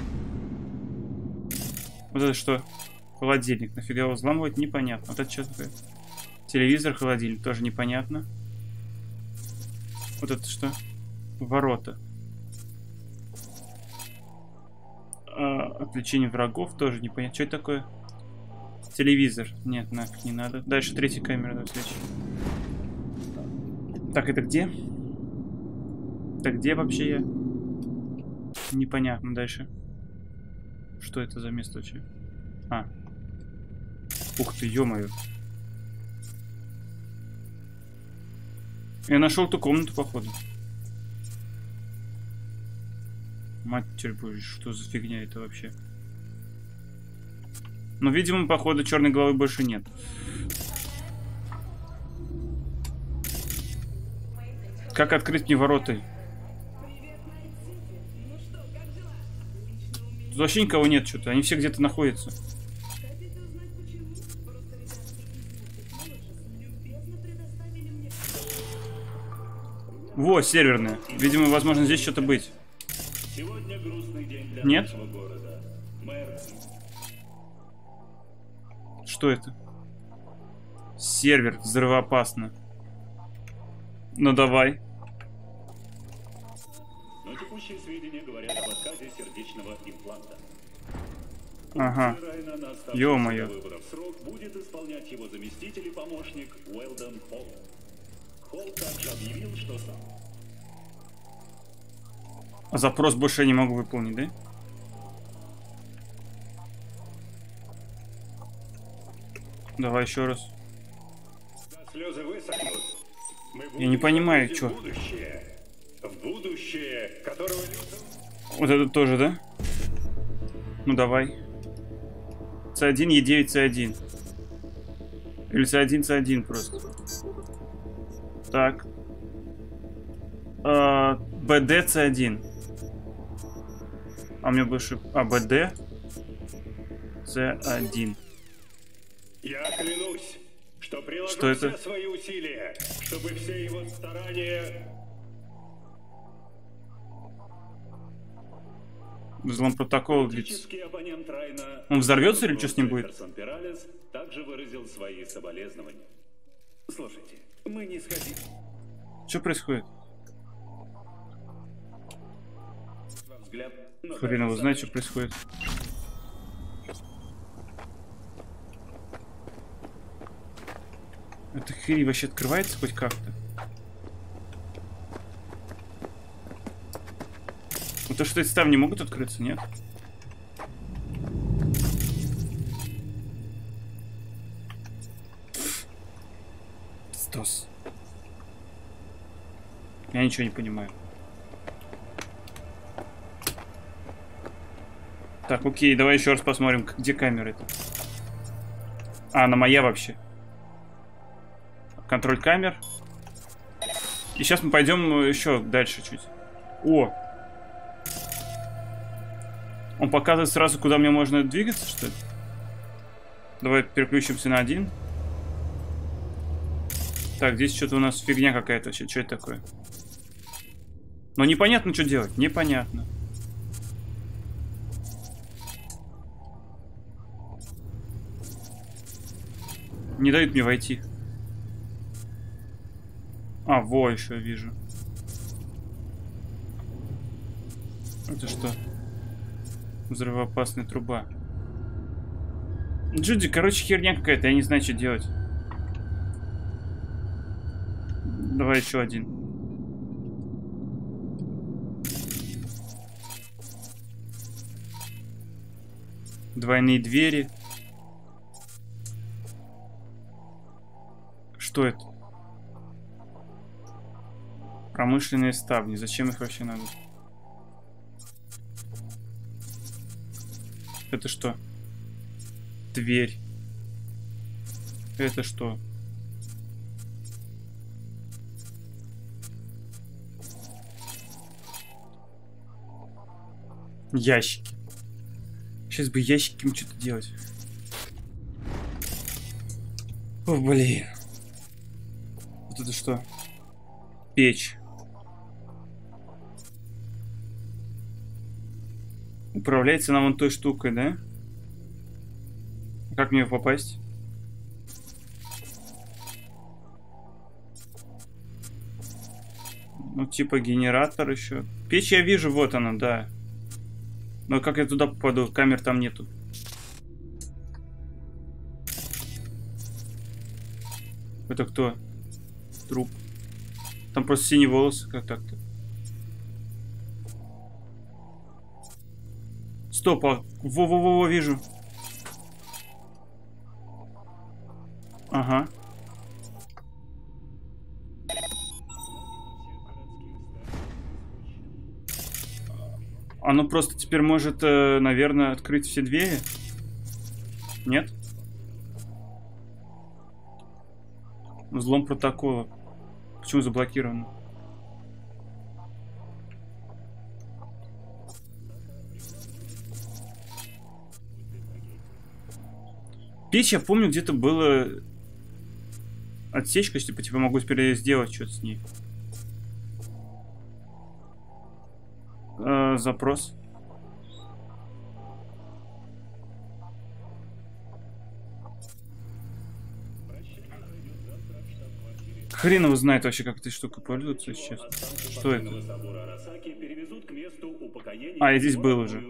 Вот это что? Холодильник. Нафига его взламывать? Непонятно. Вот это что такое? Телевизор, холодильник. Тоже непонятно. Вот это что? Ворота. А, отвлечение врагов. Тоже непонятно. Что это такое? Телевизор. Нет, нафиг не надо. Дальше третья камера. Давай, следующая. Так, это где? Так, где вообще я? Непонятно. Дальше. Что это за место вообще? А. Ух ты, ё-моё. Я нашел ту комнату, походу. Матерь божья, что за фигня это вообще? Ну, видимо, походу, черной головы больше нет. Как открыть мне ворота? Тут вообще никого нет что-то. Они все где-то находятся. Во, серверная. Видимо, возможно, здесь что-то быть. Сегодня грустный день для Нет? нашего города. Мэр... Что это? Сервер взрывоопасно. Ну давай. Но текущие сведения говорят об отказе сердечного импланта. Ага. Ё-моё. Выборов срок будет исполнять его заместитель и помощник Уэлдон Холл. Холл также объявил, что сам... А запрос больше я не могу выполнить, да? Давай еще раз. Слезы высохнут. Я не понимаю, что. В будущее, в будущее, которого... Вот это тоже, да? Ну давай. С один, Е девять, С один. Или С один, С один просто. Так. А, БД, С один. А у меня больше... А, БД, С один. Я клянусь, что приложу Что это? все свои усилия, чтобы все его старания... Взлом протокола длится. Политический оппонент Райна... Он взорвется или что с ним будет? Джефферсон Пиралес также выразил свои соболезнования. Слушайте, мы не сходим. Что происходит? Взгляд, но Хрен его знает, что происходит. Эта хрень вообще открывается хоть как-то? Ну то, что эти ставни могут открыться, нет? Стос. Я ничего не понимаю. Так, окей, давай еще раз посмотрим, где камера это. А, она моя вообще. Контроль камер. И сейчас мы пойдем еще дальше чуть. О! Он показывает сразу, куда мне можно двигаться, что ли? Давай переключимся на один. Так, здесь что-то у нас фигня какая-то. Что это такое? Но непонятно, что делать. Непонятно. Не дают мне войти. А, во, еще вижу. Это что? Взрывоопасная труба. Джуди, короче, херня какая-то. Я не знаю, что делать. Давай еще один. Двойные двери. Что это? Промышленные ставни. Зачем их вообще надо? Это что? Дверь. Это что? Ящики. Сейчас бы ящиками что-то делать. О, блин. Вот это что? Печь. Управляется она вон той штукой, да? Как мне попасть? Ну, типа генератор еще. Печь я вижу, вот она, да. Но как я туда попаду? Камер там нету. Это кто? Труп. Там просто синие волосы, как так-то. Стоп, а... Во-во-во, вижу. Ага. Оно просто теперь может, э, наверное, открыть все двери? Нет? Взлом протокола. Почему заблокировано? Печь, я помню, где-то было отсечка, типа, типа могу теперь сделать что-то с ней. Э, запрос. Хрен его знает вообще, как этой штукой пользоваться сейчас. Что это? А, я здесь был уже.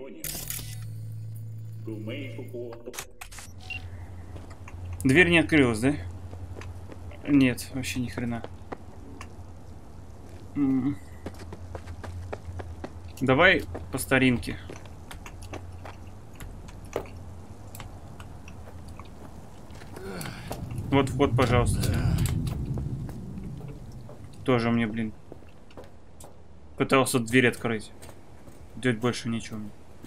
Дверь не открылась, да? Нет, вообще ни хрена. М-м. Давай по старинке. Вот вход, пожалуйста. Тоже мне, блин. Пытался дверь открыть. Делать больше ничего.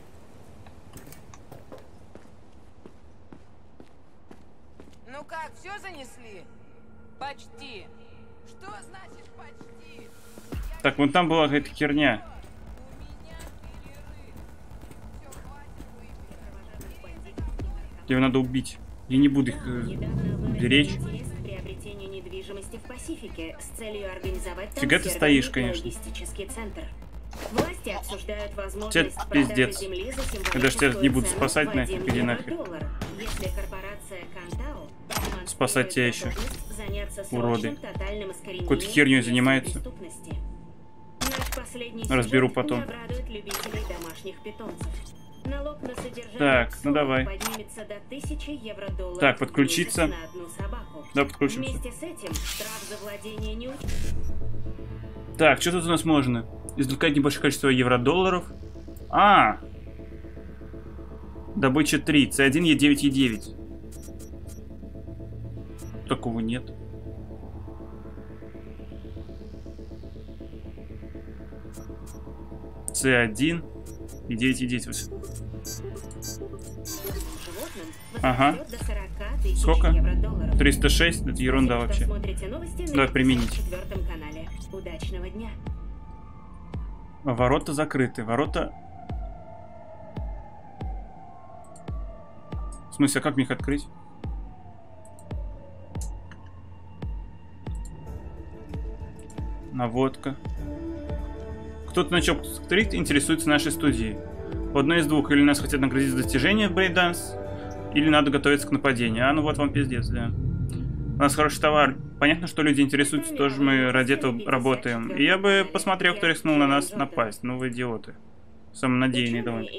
Ну как, все занесли? Почти. Что значит почти? Так, вон там была какая-то херня. Ее надо убить. Я не буду их э, беречь. В Пасифике с целью организовать там Фига ты стоишь, конечно. логистический центр. Власти обсуждают возможность Тебе продажи пиздец. земли за Когда ж тебя не буду символическую спасать цену в нафиг, один иди евро нахер. доллар. Если корпорация Кантау демонстрирует Спасать тебя еще. готовность заняться Уроды. срочным тотальным искоренением Какой-то херней местной занимается. преступности. Наш последний Разберу сюжет потом. не обрадует любителей домашних питомцев. Налог на содержание Так, ну псов давай. поднимется до тысячи евро-долларов Так, в подключиться. месяц на одну собаку. Да, подключимся. Вместе с этим штраф за владение не Так, что тут у нас можно? Извлекать небольшое количество евро-долларов. А! Добыча три. С один, Е девять, Е девять. Такого нет. С один, Е девять, Е девять. Ага. Сколько? триста шесть. Это ерунда вообще. Давай применить. Удачного дня. Ворота закрыты. Ворота... В смысле, а как мне их открыть? Наводка. Кто-то начал стрит интересуется нашей студией. Одно из двух. Или нас хотят наградить за достижения в брейданс, или надо готовиться к нападению. А, ну вот вам пиздец, да. У нас хороший товар. Понятно, что люди интересуются, тоже мы ради этого работаем. И я бы посмотрел, кто рискнул на нас напасть. Ну вы идиоты. Самонадеянные довольно.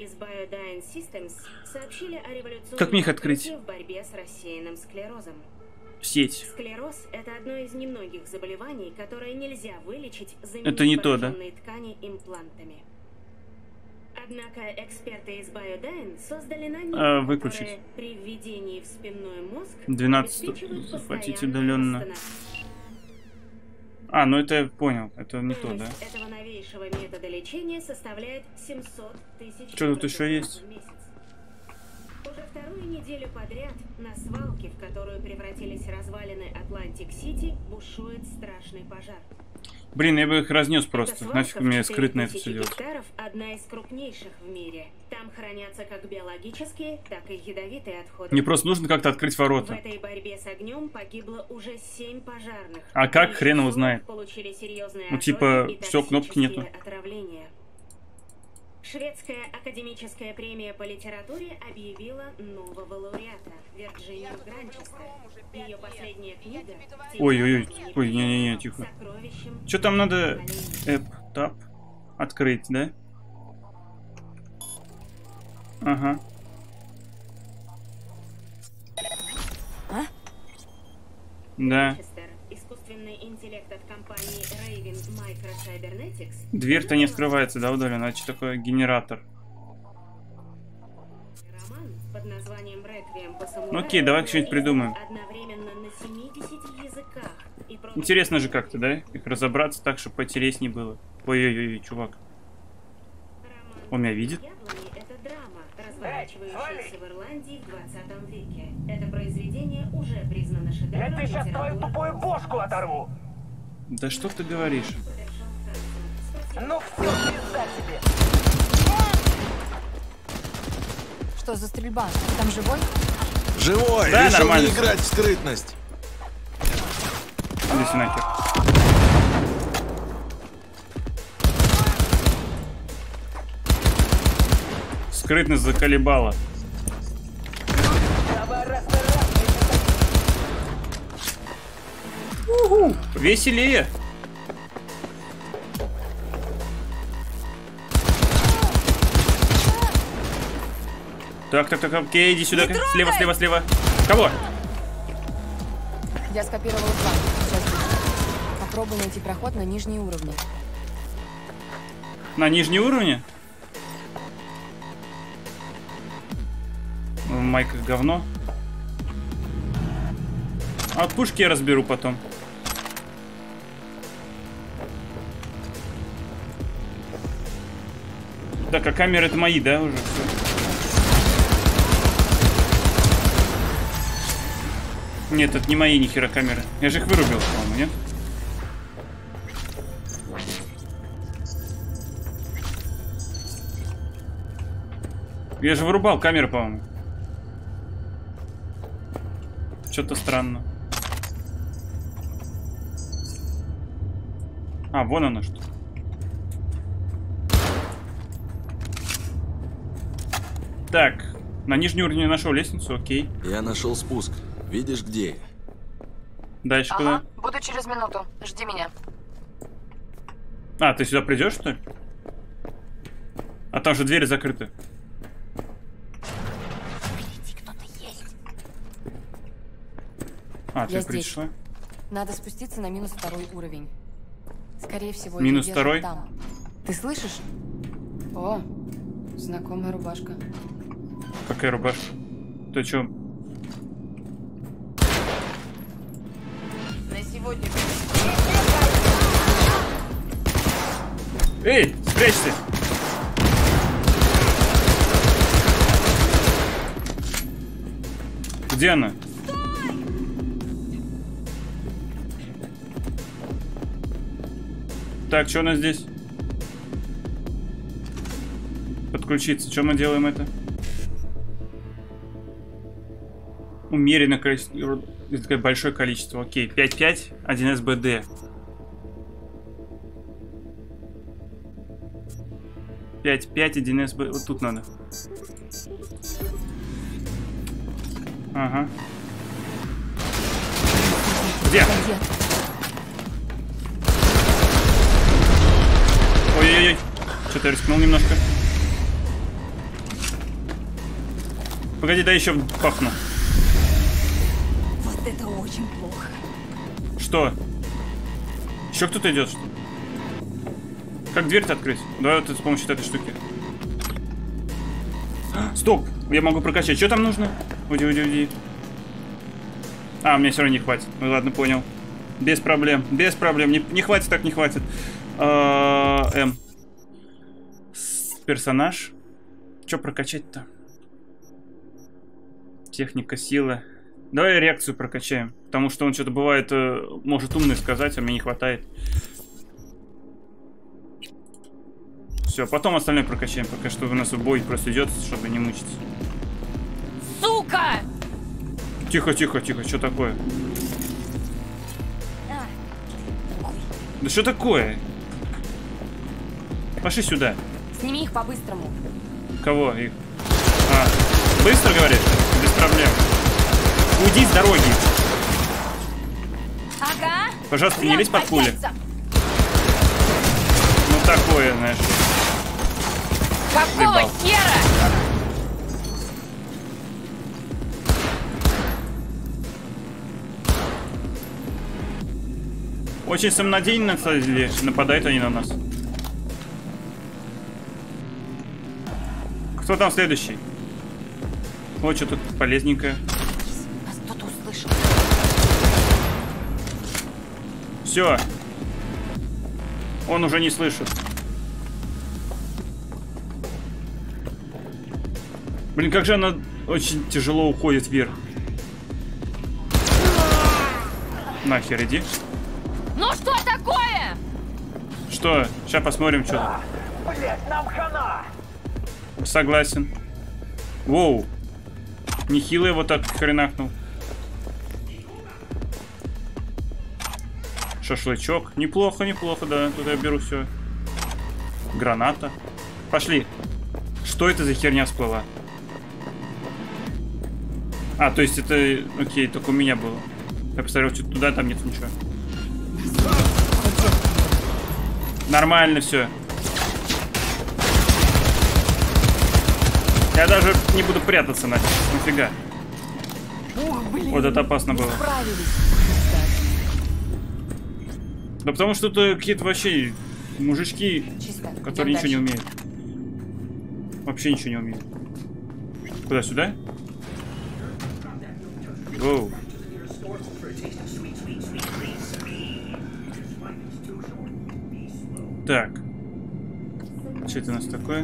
Как мне их открыть? В борьбе с рассеянным склерозом. Сеть. Склероз – это одно из немногих заболеваний, которое нельзя вылечить, заменив Это не то, да? пораженные ткани имплантами. Однако эксперты из Biodyne создали нанитки, А, выключить. которые при введении в спинной мозг двенадцать. обеспечивают Захватить постоянное удаленно. восстановление. А, ну это я понял. Это не то, да? Стоимость этого новейшего метода лечения составляет семьсот тысяч Что тут еще евро есть? в месяц. Уже вторую неделю подряд на свалке, в которую превратились развалины Атлантик-Сити, бушует страшный пожар. Блин, я бы их разнес просто. Эта свалка Нафиг мне в скрытно это четыре все тысячи делать. гектаров одна из крупнейших в мире. Там хранятся как биологические, так и ядовитые отходы. Мне просто нужно как-то открыть В ворота. этой борьбе с огнем погибло уже семь пожарных. А как, Из хрен его чего знает. получили серьезные Ну, ожоги типа, и всё, кнопки нету. токсические отравления. Шведская академическая премия по литературе объявила нового лауреата Вирджинию Гранчестер. Ее последняя книга Ой-ой-ой. Ой, не-не-не, тихо. «Сокровищем». Что там надо? Эп, тап. Открыть, да? Ага. А? Да. Искусственный интеллект от компании Raven Micro Cybernetics. Дверь-то не открывается, да, удаленно? А что такое генератор? Роман под названием «Реквием по самураю». Ну окей, давай что-нибудь придумаем. Одновременно на семидесяти языках. И продан- Интересно же как-то, да? Их разобраться так, чтобы поинтереснее было. Ой-ой-ой, чувак. Он меня видит? «Яблони» — это драма, разворачивающаяся в Ирландии в двадцатом веке. Это произведение уже признано шедевром. Я тебе сейчас твою тупую бошку оторву! Да что ты говоришь? Ну все, пизда тебе! Что за стрельба? Ты там живой? Живой! Да, Решил нормально не всё. играть в скрытность. Иди нахер. Скрытность заколебала. Уху, веселее. Так, так, так, окей, иди сюда. Слева, слева, слева. Кого? Я скопировала план. Сейчас будет. Попробуй найти проход на нижние уровни. На нижние уровни? Майка говно. А от пушки я разберу потом. Так, а камеры это мои, да, уже? Нет, это не мои нихера камеры. Я же их вырубил, по-моему, нет? Я же вырубал камеры, по-моему. Что-то странно. А, вон оно что. Так, на нижнем уровне нашел лестницу, окей. Я нашел спуск. Видишь, где я? Дальше Ага, куда? буду через минуту. Жди меня. А, ты сюда придешь, что ли? А там же двери закрыты. Кто-то есть. А, ты Я здесь. пришла? Надо спуститься на минус второй уровень. Скорее всего, Минус ее второй? держат там. Ты слышишь? О, знакомая рубашка. Какая рубашка? Ты чё? На сегодня... Эй, спрячься! Где она? Так, что у нас здесь? Подключиться. Что мы делаем это? Умеренное количество. Это такое большое количество. Окей. пять пять, один эс бэ дэ. пять пять, один эс бэ дэ. Вот тут надо. Ага. Где? Ой-ой-ой. Что-то я рискнул немножко. Погоди, да еще пахну. Вот это очень плохо. Что? Еще кто-то идет, что ли? Как дверь-то открыть? Давай вот с помощью этой штуки. Стоп! Я могу прокачать. Что там нужно? Уйди, уйди, уйди. А, мне все равно не хватит. Ну ладно, понял. Без проблем. Без проблем. Не, не хватит, так не хватит. А, М. Персонаж. Что прокачать-то? Техника, сила. Давай реакцию прокачаем. Потому что он что-то бывает, может умный сказать, а мне не хватает. Все, потом остальное прокачаем. Пока что у нас бой просто идет, чтобы не мучиться. Сука! Тихо, тихо, тихо. Что такое? Да что такое? Пошли сюда. Сними их по-быстрому. Кого их? А, быстро, говоришь? Без проблем. Уйди с дороги. Ага. Пожалуйста, не лезь под пули. Ну такое, знаешь. Какого Прибал. хера? Очень самонадеянно, кстати, нападают они на нас. Кто там следующий? Вот что тут полезненькое. Нас кто-то услышал. Все. Он уже не слышит. Блин, как же она очень тяжело уходит вверх. Нахер иди. Ну что такое? Что? Сейчас посмотрим, что. Блять, нам хана! Согласен. Воу. Нехило его так хренахнул. Шашлычок. Неплохо, неплохо, да. Тут я беру все. Граната. Пошли. Что это за херня всплыла? А, то есть это... Окей, только у меня было. Я посмотрел, что туда, там нет ничего. Нормально все. Я даже не буду прятаться нафиг. Нафига. Ух, блин. Вот это опасно было. Да потому что тут какие-то вообще мужички, Чисто. которые Идем ничего дальше. не умеют. Вообще ничего не умеют. Куда, сюда? Воу. Так. Что это у нас такое?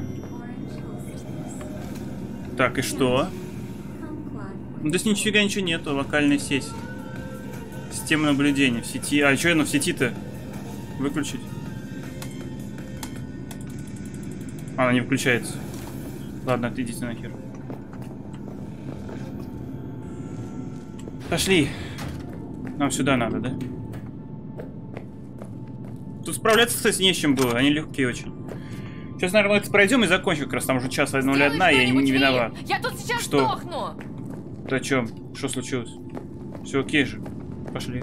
Так, и что? Ну, здесь нифига ничего нету. Локальная сеть. Система наблюдения в сети. А, что оно в сети-то? Выключить? А, она не включается. Ладно, отойдите нахер. Пошли. Нам сюда надо, да? Тут справляться, кстати, не с чем было. Они легкие очень. Сейчас, наверное, это пройдем и закончим. Как раз там уже час ноль один, я не виноват. Я тут сейчас Что? сдохну. Ты о чем? Что случилось? Все окей же. Пошли.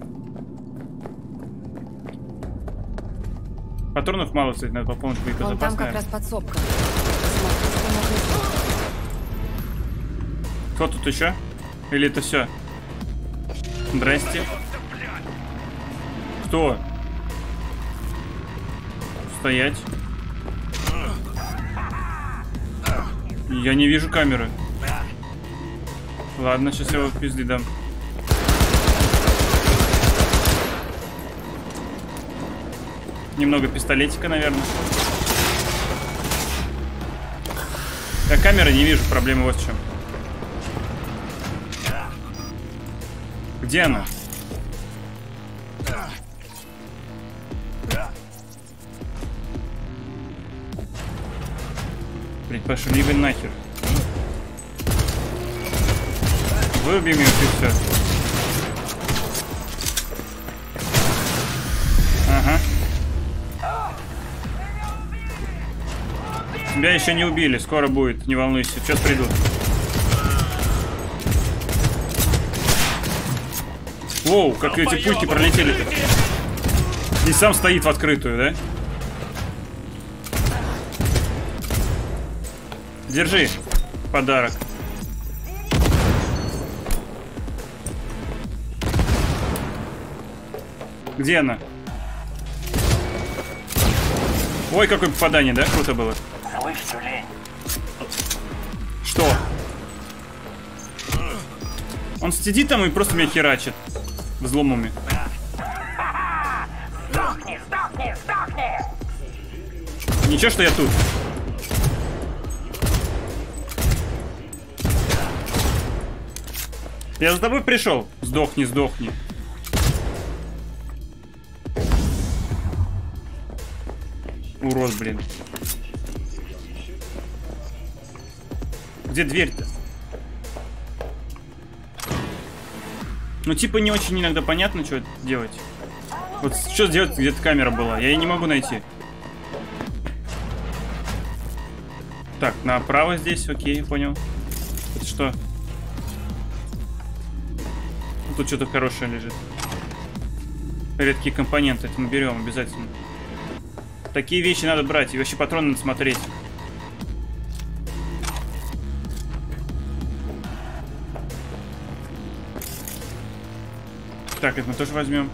Патронов мало, кстати, надо пополнить боеприпасы. Вон там как раз подсобка. Кто тут еще? Или это все? Здрасте. Кто? Стоять. Я не вижу камеры. Ладно, сейчас я его в пизды дам. Немного пистолетика, наверное. Я камеры не вижу, проблема вот в чем. Где она? Блять, пошли вы нахер. Выбьем ее, и все. Ага. Тебя еще не убили, скоро будет, не волнуйся. Сейчас придут. Воу, как эти пульки пролетели-то. И сам стоит в открытую, да? Держи подарок. Где она? Ой, какое попадание, да? Круто было. Слышь, тюлень. Что? Он сидит там и просто меня херачит взломами. Сдохни, сдохни, сдохни! Ничего, что я тут. Я за тобой пришел. Сдохни, сдохни. Урод, блин. Где дверь-то? Ну, типа, не очень иногда понятно, что делать. Вот что сделать, где-то камера была. Я ее не могу найти. Так, направо здесь, окей, понял. Это что? Тут что-то хорошее лежит. Редкие компоненты, это мы берем обязательно. Такие вещи надо брать, и вообще патроны надо смотреть. Так, это мы тоже возьмем.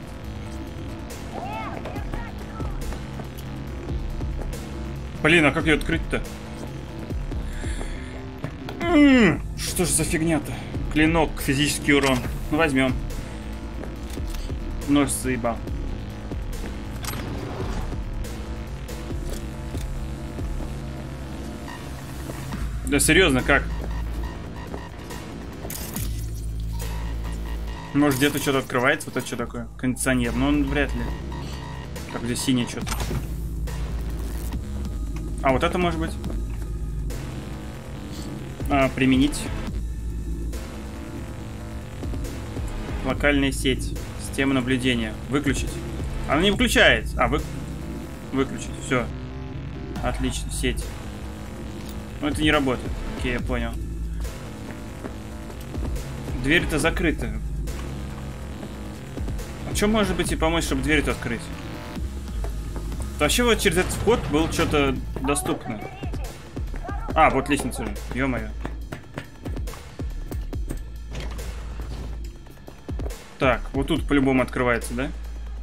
Блин, а как ее открыть-то? М-м-м, что же за фигня-то? Клинок, физический урон. Ну, возьмем. Нож заебал. Да серьезно, как? Может, где-то что-то открывается? Вот это что такое? Кондиционер. Но он вряд ли. Так, здесь синее что-то. А, вот это может быть. А, применить. Локальная сеть. Система наблюдения. Выключить. Она не выключается. А, вы... выключить. Все. Отлично. Сеть. Но это не работает. Окей, я понял. Дверь-то закрыта. А что может быть и помочь, чтобы дверь-то открыть? Вообще вот через этот вход было что-то доступно. А, вот лестница же. Ё-моё. Так, вот тут по-любому открывается, да?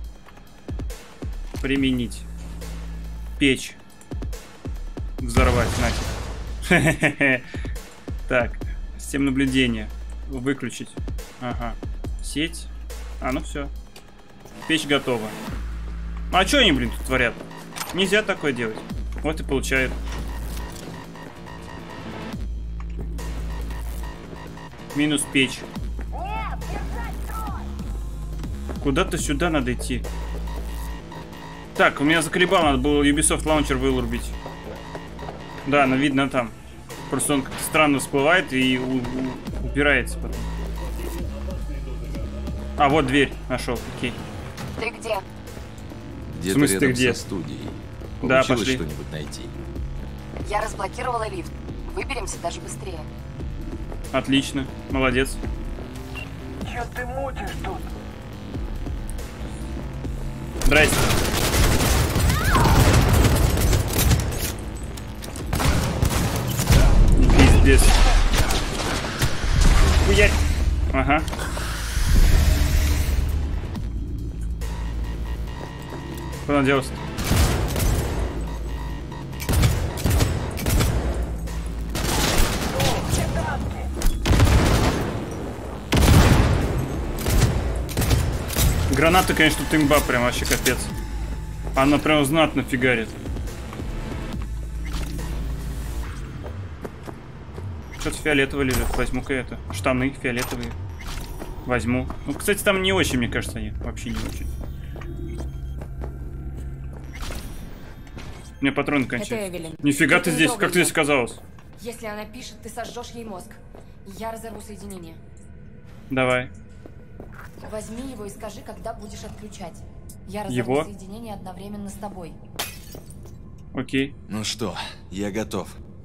Применить. Печь. Взорвать, нафиг. Так, система наблюдения. Выключить. Ага. Сеть. А, ну все. Печь готова. А что они, блин, тут творят? Нельзя такое делать. Вот и получают. Минус печь. Куда-то сюда надо идти. Так, у меня заколебал, надо было Ubisoft Launcher вырубить. Да, но видно там. Просто он как-то странно всплывает и у у упирается потом. А, вот дверь нашел, окей. Ты где? Где-то В смысле, рядом ты где? со студией. Да, Получилось пошли. что-нибудь найти? Я разблокировала лифт. Выберемся даже быстрее. Отлично, молодец. Чё ты мутишь тут? Здрасте. Пиздец. Хуять. Ага. Куда он делся? Граната, конечно, тут имба прям вообще капец. Она прям знатно фигарит. Что-то фиолетовое лежит. Возьму-ка это. Штаны фиолетовые. Возьму. Ну, кстати, там не очень, мне кажется, они. Вообще не очень. У меня патроны кончаются. Эвелин. Нифига Это ты не здесь. трогай Как ты её. здесь оказалась? Если она пишет, ты сожжешь ей мозг. Я разорву соединение. Давай. Возьми его и скажи, когда будешь отключать. Я разорву Его? соединение одновременно с тобой. Окей. Ну что, я готов.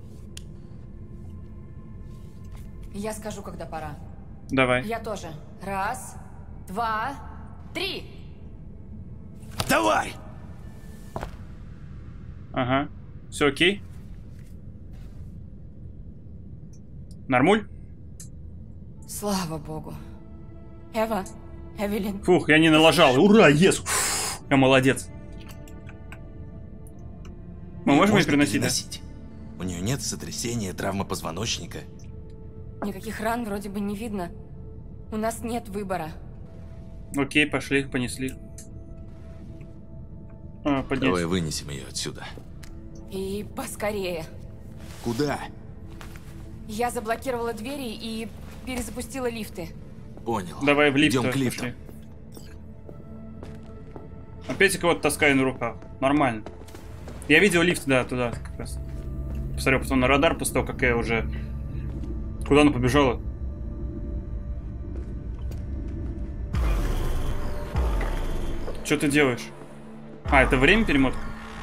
Я скажу, когда пора. Давай. Я тоже. Раз, два, три. Давай! Ага. Все окей? Нормуль? Слава богу. Эва, Эвелин. Фух, я не налажал. Ура, ес! Я молодец. Мы можем ее переносить, да? У нее нет сотрясения, травмы позвоночника. Никаких ран вроде бы не видно. У нас нет выбора. Окей, пошли, понесли. А, поднять. Давай вынесем ее отсюда. И поскорее. Куда? Я заблокировала двери и перезапустила лифты. Понял. Давай в лифт. Идем к лифту. Пошли. Опять я кого-то таскаю на руках. Нормально. Я видел лифт, да, туда как раз. Посмотрел потом на радар после того, как я уже... Куда она побежала? Что ты делаешь? А, это время перемотка?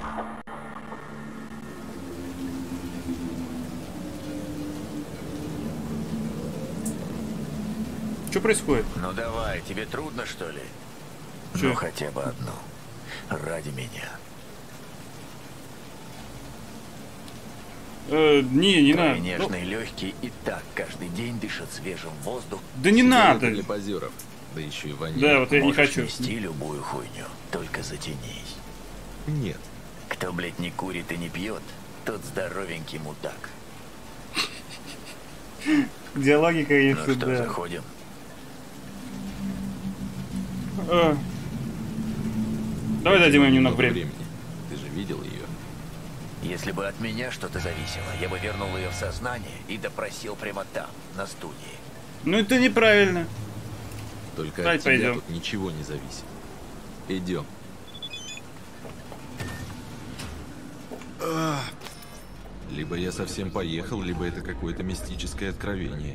Что происходит? Ну давай, тебе трудно, что ли? Чё? Ну хотя бы одну. Ради меня. Э, не, не Твои надо. нежные легкие и так каждый день дышат свежим воздухом. Да не надо. Для позеров. Да еще и воняет. Да, вот я не Можешь хочу. нести любую хуйню, только затянись. Нет. Кто, блядь, не курит и не пьет, тот здоровенький мудак. Диалоги, конечно, Ну что, да. заходим? Э. Давай дадим им немного времени. времени. Ты же видел ее? Если бы от меня что-то зависело, я бы вернул ее в сознание и допросил прямо там, на студии. Ну это неправильно. Только Давай от тебя пойдем. тут ничего не зависит. Идем. А. Либо я совсем поехал, либо это какое-то мистическое откровение.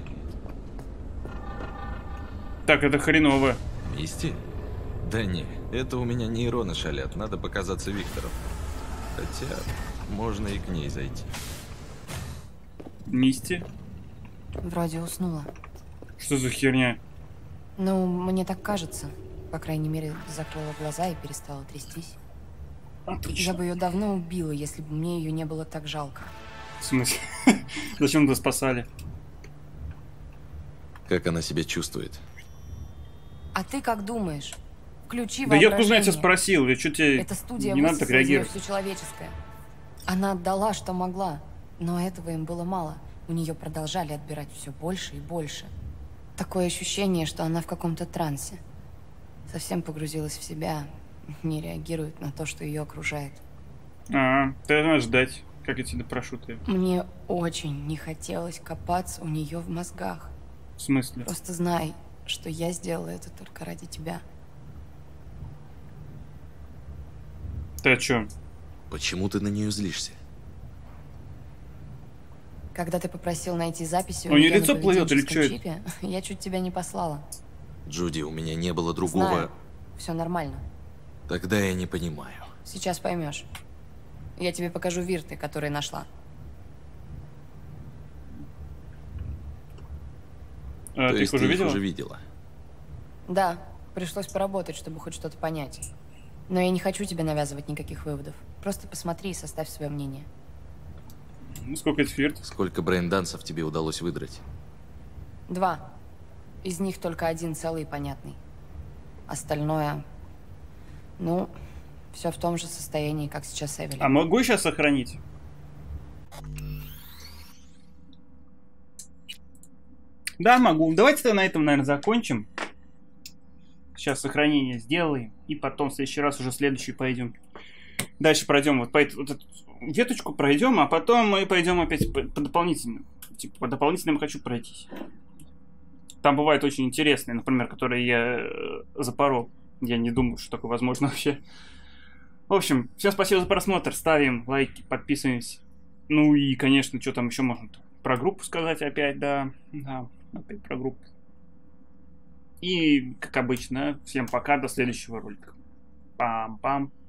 Так, это хреново. Мисти? Да не, это у меня нейроны шалят, надо показаться Виктору. Хотя, можно и к ней зайти. Мисти? Вроде уснула. Что за херня? Ну, мне так кажется. По крайней мере, закрыла глаза и перестала трястись. Отлично. Я бы ее давно убила, если бы мне ее не было так жалко. В смысле? Зачем вы спасали? Как она себя чувствует? А ты как думаешь? Включи Да я откуда воображение. я тебя спросил, я что тебе Эта студия не надо так высосала из неё реагировать. всё человеческое. Она отдала, что могла, но этого им было мало. У нее продолжали отбирать все больше и больше. Такое ощущение, что она в каком-то трансе. Совсем погрузилась в себя, не реагирует на то, что ее окружает. А, ты надо ждать, как я тебя прошу ты. Мне очень не хотелось копаться у нее в мозгах. В смысле? Просто знай, что я сделала это только ради тебя. Ты о чем? Почему ты на нее злишься? Когда ты попросил найти записи У неё неё лицо на плывёт или поведенческом чё это? чипе, я чуть тебя не послала. Джуди, у меня не было другого... Знаю, все нормально. Тогда я не понимаю. Сейчас поймешь. Я тебе покажу вирты, которые нашла. А, То ты их есть уже ты их видела? уже видела? Да, пришлось поработать, чтобы хоть что-то понять. Но я не хочу тебе навязывать никаких выводов. Просто посмотри и составь свое мнение. Ну, сколько этих вирт? Сколько брейн-дансов тебе удалось выдрать? Два. Из них только один целый и понятный. Остальное... Ну, все в том же состоянии, как сейчас Эвелин. А могу сейчас сохранить? Да, могу. Давайте-то на этом, наверное, закончим. Сейчас сохранение сделаем. И потом в следующий раз уже следующий пойдем. Дальше пройдем вот по эту, вот эту веточку пройдем, а потом мы пойдем опять по, по дополнительным. Типа по дополнительным хочу пройтись. Там бывают очень интересные, например, которые я э, запорол. Я не думаю, что такое возможно вообще. В общем, всем спасибо за просмотр. Ставим лайки, подписываемся. Ну и, конечно, что там еще можно? Про группу сказать опять, да. Да, опять про группу. И, как обычно, всем пока, до следующего ролика. Пам-пам.